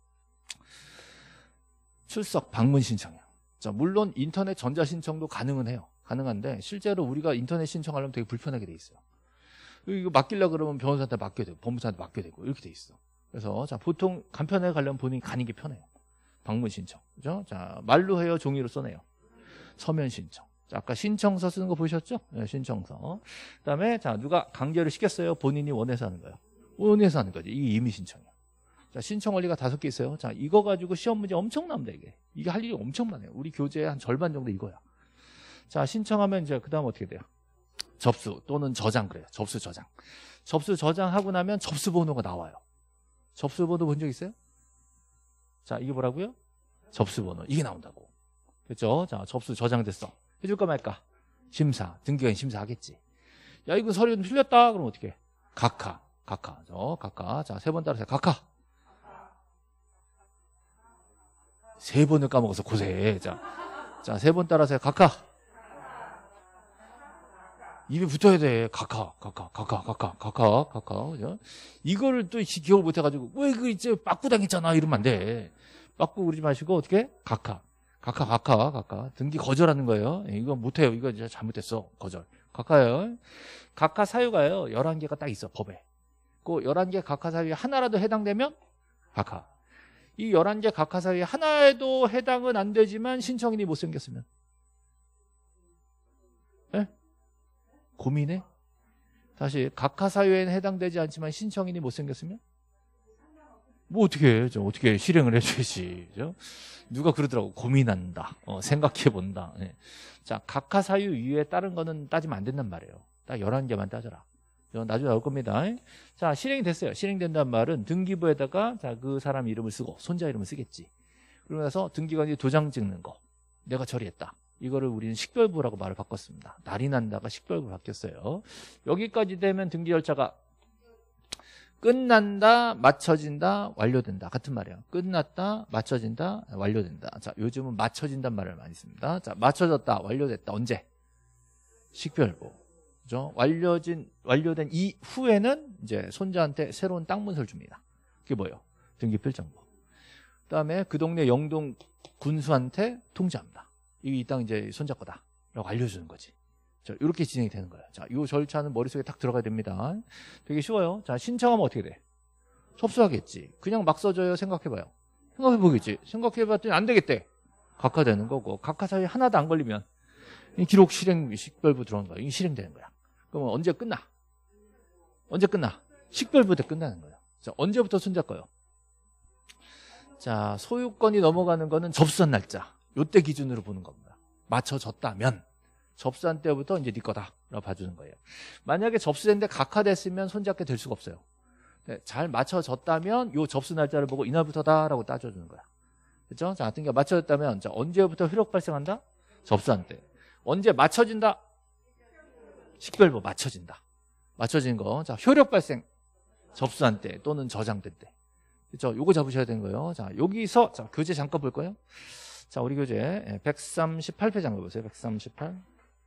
출석 방문 신청이요. 자, 물론 인터넷 전자 신청도 가능은 해요. 가능한데 실제로 우리가 인터넷 신청하려면 되게 불편하게 돼 있어요. 이거 맡기려고 그러면 변호사한테 맡겨야 되고 법무사한테 맡겨야 되고 이렇게 돼 있어. 그래서 자, 보통 간편하게 가려면 본인이 가는 게 편해요. 방문 신청. 그죠? 자, 말로 해요, 종이로 써내요. 서면 신청. 자, 아까 신청서 쓰는 거 보셨죠? 네, 신청서. 그다음에 자, 누가 강제를 시켰어요? 본인이 원해서 하는 거예요. 원해서 하는 거지. 이게 임의 신청이에요. 자, 신청 원리가 5개 있어요. 자, 이거 가지고 시험 문제 엄청 납니다, 이게. 이게 할 일이 엄청 많아요. 우리 교재의 한 절반 정도 이거야. 자, 신청하면 이제 그다음 어떻게 돼요? 접수 또는 저장 그래요. 접수 저장. 접수 저장하고 나면 접수 번호가 나와요. 접수 번호 본 적 있어요? 자, 이게 뭐라고요? 접수 번호. 이게 나온다고. 그렇죠? 자, 접수 저장됐어. 해줄까 말까? 심사. 등기관 심사하겠지. 야, 이거 서류 틀렸다. 그럼 어떻게 해? 각하. 자, 3번 따라서 각하. 3번을 까먹어서 고생해. 자, 3번 따라서 각하. 입에 붙어야 돼. 각하. 그죠? 이거를 또 기억을 못 해가지고, 왜 이거 이제 빠꾸 당했잖아. 이러면 안 돼. 빠꾸 그러지 마시고, 어떻게? 각하. 등기 거절하는 거예요. 이거 못해요. 이거 이제 잘못됐어. 거절. 각하요. 각하 사유가요. 11개가 딱 있어. 법에. 그 11개 각하 사유에 하나라도 해당되면 각하. 이 11개 각하 사유에 하나에도 해당은 안 되지만 신청인이 못생겼으면. 네? 고민해? 다시 각하 사유에는 해당되지 않지만 신청인이 못생겼으면? 뭐 어떻게 실행을 해줘야지. 그죠? 누가 그러더라고. 고민한다. 생각해본다. 네. 자, 각하 사유 이외에 다른 거는 따지면 안 된단 말이에요. 딱 11개만 따져라. 이건 나중에 나올 겁니다. 자, 실행이 됐어요. 실행된다는 말은 등기부에다가 자, 그 사람 이름을 쓰고 손자 이름을 쓰겠지. 그러고 나서 등기관이 도장 찍는 거. 내가 처리했다. 이거를 우리는 식별부라고 말을 바꿨습니다. 날이 난다가 식별부 바뀌었어요. 여기까지 되면 등기 절차가 끝난다, 맞춰진다, 완료된다. 같은 말이에요. 끝났다, 맞춰진다, 완료된다. 자, 요즘은 맞춰진단 말을 많이 씁니다. 자, 맞춰졌다, 완료됐다. 언제? 식별부. 그죠? 완료된 이후에는 이제 손자한테 새로운 땅 문서를 줍니다. 그게 뭐예요? 등기필정부. 그 다음에 그 동네 영동 군수한테 통지합니다. 이 땅 이제 손자 거다. 라고 알려주는 거지. 자, 이렇게 진행이 되는 거예요. 자, 이 절차는 머릿속에 딱 들어가야 됩니다. 되게 쉬워요. 자, 신청하면 어떻게 돼? 접수하겠지. 그냥 막 써줘요. 생각해봐요. 생각해보겠지. 생각해봤더니 안 되겠대. 각하되는 거고. 각하 사유에 하나도 안 걸리면 이 기록 실행 식별부 들어오는 거야. 이게 실행되는 거야. 그러면 언제 끝나? 식별부 때 끝나는 거예요. 자, 언제부터 손잡고요? 자, 소유권이 넘어가는 거는 접수한 날짜. 요때 기준으로 보는 겁니다. 맞춰졌다면 접수한 때부터 이제 네 거다라고 봐주는 거예요. 만약에 접수됐는데 각하됐으면 손잡게 될 수가 없어요. 네, 잘 맞춰졌다면 요 접수 날짜를 보고 이날부터다라고 따져주는 거야. 그렇죠? 자, 그러니까 맞춰졌다면 자, 언제부터 효력 발생한다? 접수한 때. 언제 맞춰진다? 식별부 맞춰진다. 맞춰진 거. 자, 효력 발생. 접수한 때 또는 저장된 때. 그렇죠? 요거 잡으셔야 되는 거예요. 자, 여기서 자, 교재 잠깐 볼 거예요. 자, 우리 교재 138페이지 잠깐 보세요. 138.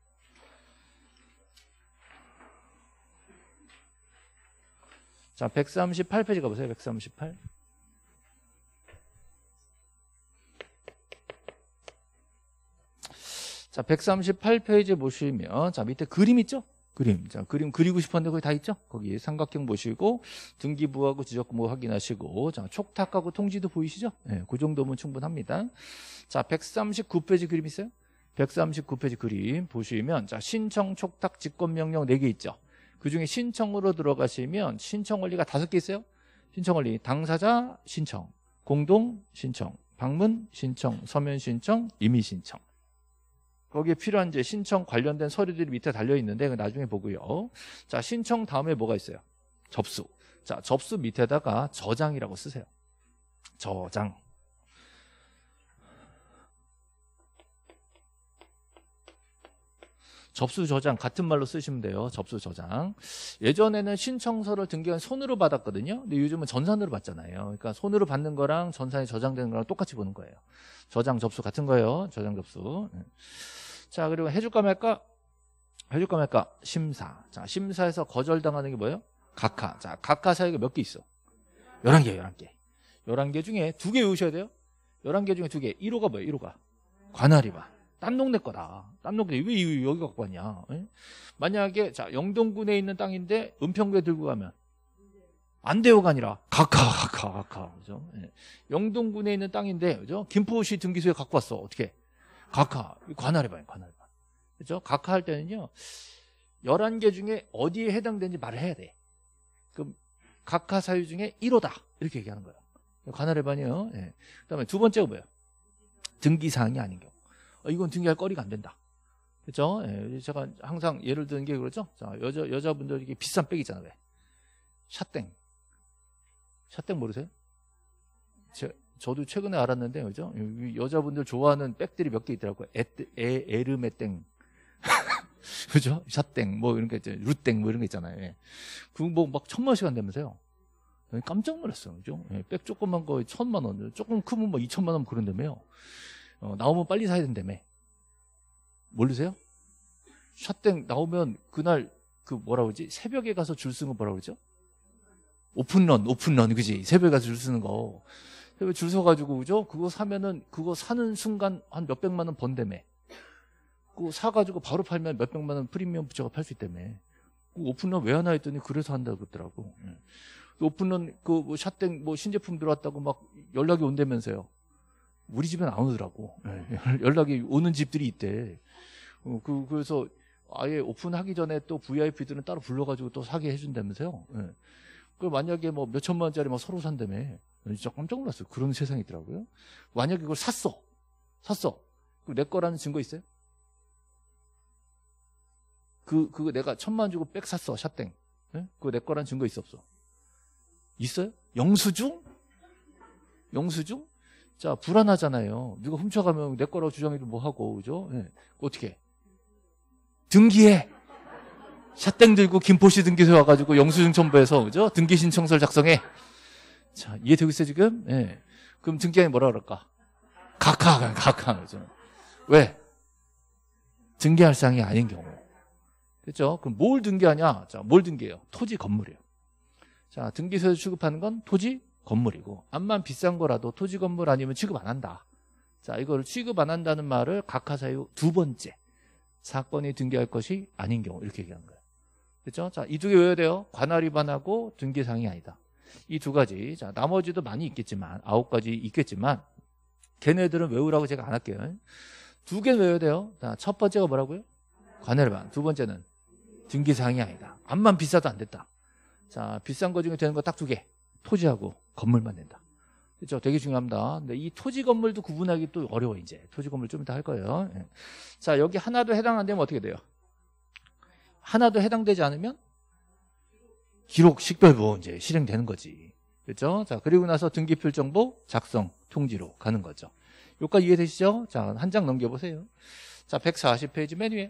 자, 138페이지 가보세요. 138. 자, 138페이지 보시면, 자, 밑에 그림 있죠? 그림. 자, 그림 그리고 싶었는데 거기 다 있죠? 거기 삼각형 보시고, 등기부하고 지적금고 확인하시고, 자, 촉탁하고 통지도 보이시죠? 네, 그 정도면 충분합니다. 자, 139페이지 그림 있어요? 139페이지 그림 보시면, 자, 신청, 촉탁, 직권명령 4개 있죠? 그 중에 신청으로 들어가시면 신청 원리가 5개 있어요. 신청 원리 당사자 신청, 공동 신청, 방문 신청, 서면 신청, 임의 신청. 거기에 필요한 이제 신청 관련된 서류들이 밑에 달려 있는데 나중에 보고요. 자, 신청 다음에 뭐가 있어요? 접수. 자, 접수 밑에다가 저장이라고 쓰세요. 저장. 접수 저장 같은 말로 쓰시면 돼요. 접수 저장. 예전에는 신청서를 등기관 손으로 받았거든요. 근데 요즘은 전산으로 받잖아요. 그러니까 손으로 받는 거랑 전산에 저장되는 거랑 똑같이 보는 거예요. 저장 접수 같은 거예요. 저장 접수. 자, 그리고 해줄까 말까? 해줄까 말까? 심사. 자, 심사에서 거절당하는 게 뭐예요? 각하. 자, 각하 사유가 몇 개 있어? 11개, 11개. 11개 중에 2개 외우셔야 돼요. 11개 중에 2개. 1호가 뭐예요? 1호가. 관할이봐. 딴 동네 거다. 딴 동네 왜 여기 갖고 왔냐? 에? 만약에 자 영동군에 있는 땅인데 은평구에 들고 가면 안 돼요가 아니라 각하 그죠? 예. 영동군에 있는 땅인데 그죠? 김포시 등기소에 갖고 왔어. 어떻게? 각하 관할해봐요. 관할해봐. 그죠? 각하 할 때는요 11개 중에 어디에 해당되는지 말을 해야 돼. 그럼 각하 사유 중에 1호다 이렇게 얘기하는 거예요. 관할해봐요. 예. 그다음에 두 번째가 뭐예요? 등기사항이 아닌 경우. 이건 등기할 거리가 안 된다. 그렇죠? 예, 제가 항상 예를 드는 게 그렇죠? 자, 여자분들 이게 비싼 백 있잖아요. 왜? 샷땡. 샷땡 모르세요? 저도 최근에 알았는데, 그죠? 여자분들 좋아하는 백들이 몇 개 있더라고요. 에르메땡. 그죠? 샷땡, 뭐 이런 게 있잖아요. 루땡, 뭐 이런 게 있잖아요. 예. 그거 뭐 막 1000만원씩 한다면서요? 깜짝 놀랐어요. 그죠? 예, 백 조그만 거 1000만원. 조금 크면 뭐 2000만원 그런다며요. 나오면 빨리 사야 된다며. 모르세요? 샷땡 나오면 그날 그 뭐라 그러지? 새벽에 가서 줄 쓰는 거 뭐라 그러죠? 오픈런 그지? 새벽에 가서 줄 쓰는 거. 새벽에 줄 서가지고 그죠? 그거 사면은 그거 사는 순간 한 몇백만 원 번다며. 그거 사가지고 바로 팔면 몇백만 원 프리미엄 붙여가 팔 수 있다며. 그 오픈런 왜 하나 했더니 그래서 한다고 그러더라고. 오픈런 그 뭐 샷땡 뭐 신제품 들어왔다고 막 연락이 온다면서요. 우리 집엔 안 오더라고. 연락이 오는 집들이 있대. 그래서 아예 오픈하기 전에 또 VIP들은 따로 불러가지고 또 사게 해준다면서요. 그 만약에 뭐 몇천만 원짜리 막 서로 산다며. 진짜 깜짝 놀랐어요. 그런 세상이 있더라고요. 만약에 그걸 샀어. 그럼 내 거라는 증거 있어요? 그거 내가 1000만 원 주고 백 샀어. 샷땡. 그거 내 거라는 증거 있어 없어? 있어요? 영수증? 자, 불안하잖아요. 누가 훔쳐가면 내 거라고 주장해도 뭐 하고, 그죠? 예. 어떻게? 등기해. 샷땡 들고 김포시 등기소에 와가지고 영수증 첨부해서, 그죠? 등기 신청서를 작성해. 자, 이해되고 있어요, 지금? 예. 그럼 등기하면 뭐라 그럴까? 각하, 그죠? 왜? 등기할 사항이 아닌 경우. 그죠? 그럼 뭘 등기하냐? 자, 뭘 등기해요? 토지, 건물이에요. 자, 등기소에서 취급하는 건 토지, 건물이고 암만 비싼 거라도 토지 건물 아니면 취급 안 한다. 자, 이걸 취급 안 한다는 말을 각하 사유 두 번째 사건이 등기할 것이 아닌 경우 이렇게 얘기하는 거예요. 그렇죠? 자, 이 두 개 외워야 돼요. 관할 위반하고 등기사항이 아니다. 이 두 가지. 자, 나머지도 많이 있겠지만 9가지 있겠지만 걔네들은 외우라고 제가 안 할게요. 두 개는 외워야 돼요. 자, 첫 번째가 뭐라고요? 관할 위반. 두 번째는 등기사항이 아니다. 암만 비싸도 안 됐다. 자, 비싼 거 중에 되는 거 딱 2개. 토지하고 건물만 낸다. 그렇죠? 되게 중요합니다. 근데 이 토지 건물도 구분하기 또 어려워 이제. 토지 건물 좀 이따 할 거예요. 예. 자, 여기 하나도 해당 안 되면 어떻게 돼요? 하나도 해당되지 않으면 기록 식별부 이제 실행되는 거지. 그렇죠? 자, 그리고 나서 등기필 정보 작성 통지로 가는 거죠. 여기까지 이해되시죠? 자, 한 장 넘겨보세요. 자, 140페이지 맨 위에.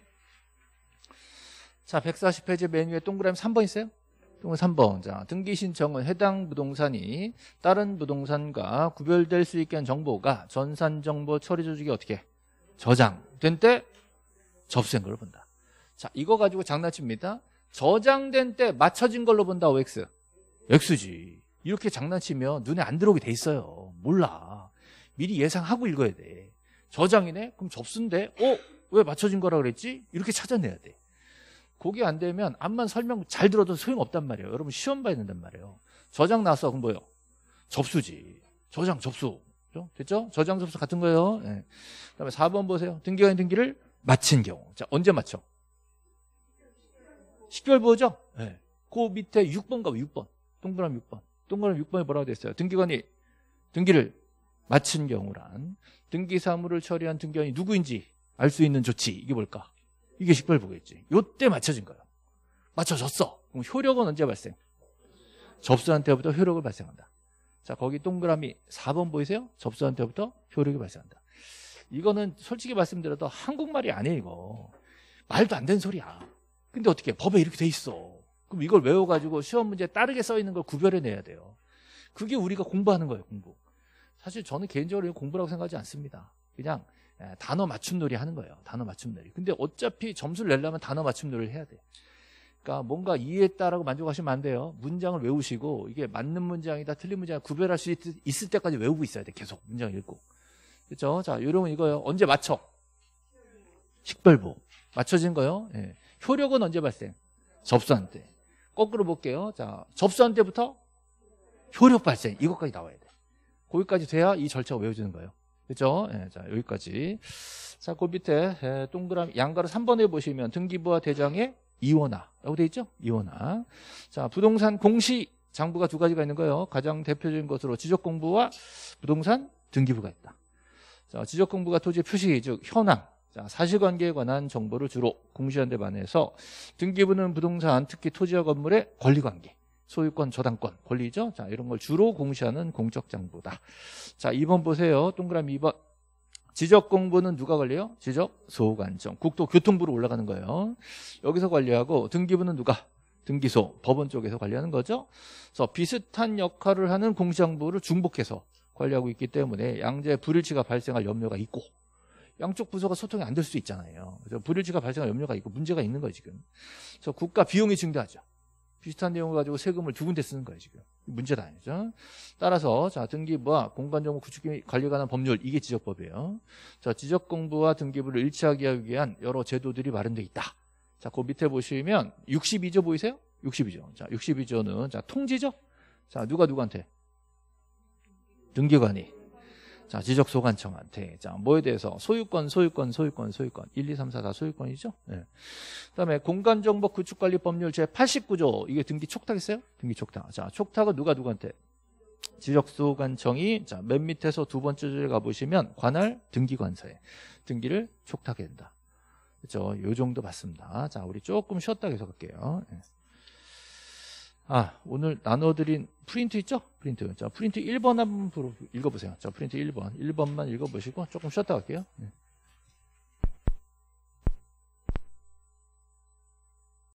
자, 140페이지 맨 위에 동그라미 3번 있어요? 동그라미 3번. 자, 등기 신청은 해당 부동산이 다른 부동산과 구별될 수 있게 한 정보가 전산정보 처리 조직이 어떻게 저장된 때 접수된 걸로 본다. 자, 이거 가지고 장난칩니다. 저장된 때 맞춰진 걸로 본다, OX. X지. 이렇게 장난치면 눈에 안 들어오게 돼 있어요. 몰라. 미리 예상하고 읽어야 돼. 저장이네? 그럼 접수인데? 왜 맞춰진 거라 그랬지? 이렇게 찾아내야 돼. 그게 안 되면 암만 설명 잘 들어도 소용없단 말이에요. 여러분 시험 봐야 된단 말이에요. 저장 나왔어. 그럼 뭐예요? 접수지. 저장, 접수. 됐죠? 저장, 접수 같은 거예요. 네. 그 다음에 4번 보세요. 등기관이 등기를 마친 경우. 자, 언제 마쳐? 식별부호죠? 네. 그 밑에 6번 가봐, 6번. 동그라미 6번. 동그라미 6번에 뭐라고 됐어요? 등기관이 등기를 마친 경우란 등기 사무를 처리한 등기관이 누구인지 알 수 있는 조치. 이게 뭘까? 이게 식별부호겠지. 요때 맞춰진 거예요. 맞춰졌어. 그럼 효력은 언제 발생? 접수한 때부터 효력을 발생한다. 자, 거기 동그라미 4번 보이세요? 접수한 때부터 효력이 발생한다. 이거는 솔직히 말씀드려도 한국말이 아니에요, 이거. 말도 안 되는 소리야. 근데 어떻게 법에 이렇게 돼 있어. 그럼 이걸 외워가지고 시험 문제에 따르게 써 있는 걸 구별해내야 돼요. 그게 우리가 공부하는 거예요, 공부. 사실 저는 개인적으로 공부라고 생각하지 않습니다. 그냥 단어 맞춤놀이 하는 거예요. 단어 맞춤놀이. 근데 어차피 점수를 내려면 단어 맞춤놀이를 해야 돼. 그러니까 뭔가 이해했다라고 만족하시면 안 돼요. 문장을 외우시고 이게 맞는 문장이다 틀린 문장이다 구별할 수 있을 때까지 외우고 있어야 돼. 계속 문장 읽고. 그렇죠? 자, 요령은 이거예요. 언제 맞춰? 식별부. 맞춰진 거요. 예. 효력은 언제 발생? 접수한 때. 거꾸로 볼게요. 자, 접수한 때부터 효력 발생. 이것까지 나와야 돼. 거기까지 돼야 이 절차가 외워지는 거예요. 그렇죠? 예, 자, 여기까지. 자, 그 밑에 동그라미 양가로 3번에 보시면 등기부와 대장의 이원화라고 돼 있죠? 이원화. 자, 부동산 공시 장부가 두 가지가 있는 거예요. 가장 대표적인 것으로 지적공부와 부동산 등기부가 있다. 자, 지적공부가 토지의 표시, 즉 현황, 자, 사실관계에 관한 정보를 주로 공시하는 데 반해서 등기부는 부동산, 특히 토지와 건물의 권리관계, 소유권, 저당권, 권리죠. 자, 이런 걸 주로 공시하는 공적장부다. 자, 2번 보세요. 동그라미 2번. 지적공부는 누가 관리해요? 지적소관청. 국토교통부로 올라가는 거예요. 여기서 관리하고 등기부는 누가? 등기소, 법원 쪽에서 관리하는 거죠. 그래서 비슷한 역할을 하는 공시장부를 중복해서 관리하고 있기 때문에 양재 불일치가 발생할 염려가 있고 양쪽 부서가 소통이 안 될 수 있잖아요. 그래서 불일치가 발생할 염려가 있고 문제가 있는 거예요, 지금. 그래서 국가 비용이 증대하죠. 비슷한 내용을 가지고 세금을 두 군데 쓰는 거예요, 지금. 문제다 아니죠. 따라서 자, 등기부와 공간정보 구축 관리에 관한 법률, 이게 지적법이에요. 자, 지적공부와 등기부를 일치하게 하기 위한 여러 제도들이 마련되어 있다. 자, 그 밑에 보시면 62조 보이세요? 62조. 자, 62조는 자, 통지죠? 자, 누구한테? 등기관이. 자, 지적소관청한테. 자, 뭐에 대해서? 소유권. 1, 2, 3, 4 다 소유권이죠? 네. 그 다음에 공간정보 구축관리법률 제89조. 이게 등기 촉탁했어요? 등기 촉탁. 자, 촉탁은 누구한테? 지적소관청이, 자, 맨 밑에서 두 번째 줄에 가보시면 관할 등기관서에 등기를 촉탁해야 된다. 그렇죠? 요 정도 봤습니다. 자, 우리 조금 쉬었다 계속 할게요. 네. 아, 오늘 나눠드린 프린트 있죠? 프린트. 자, 프린트 1번 한번 읽어보세요. 자, 프린트 1번. 1번만 읽어보시고 조금 쉬었다 갈게요. 네.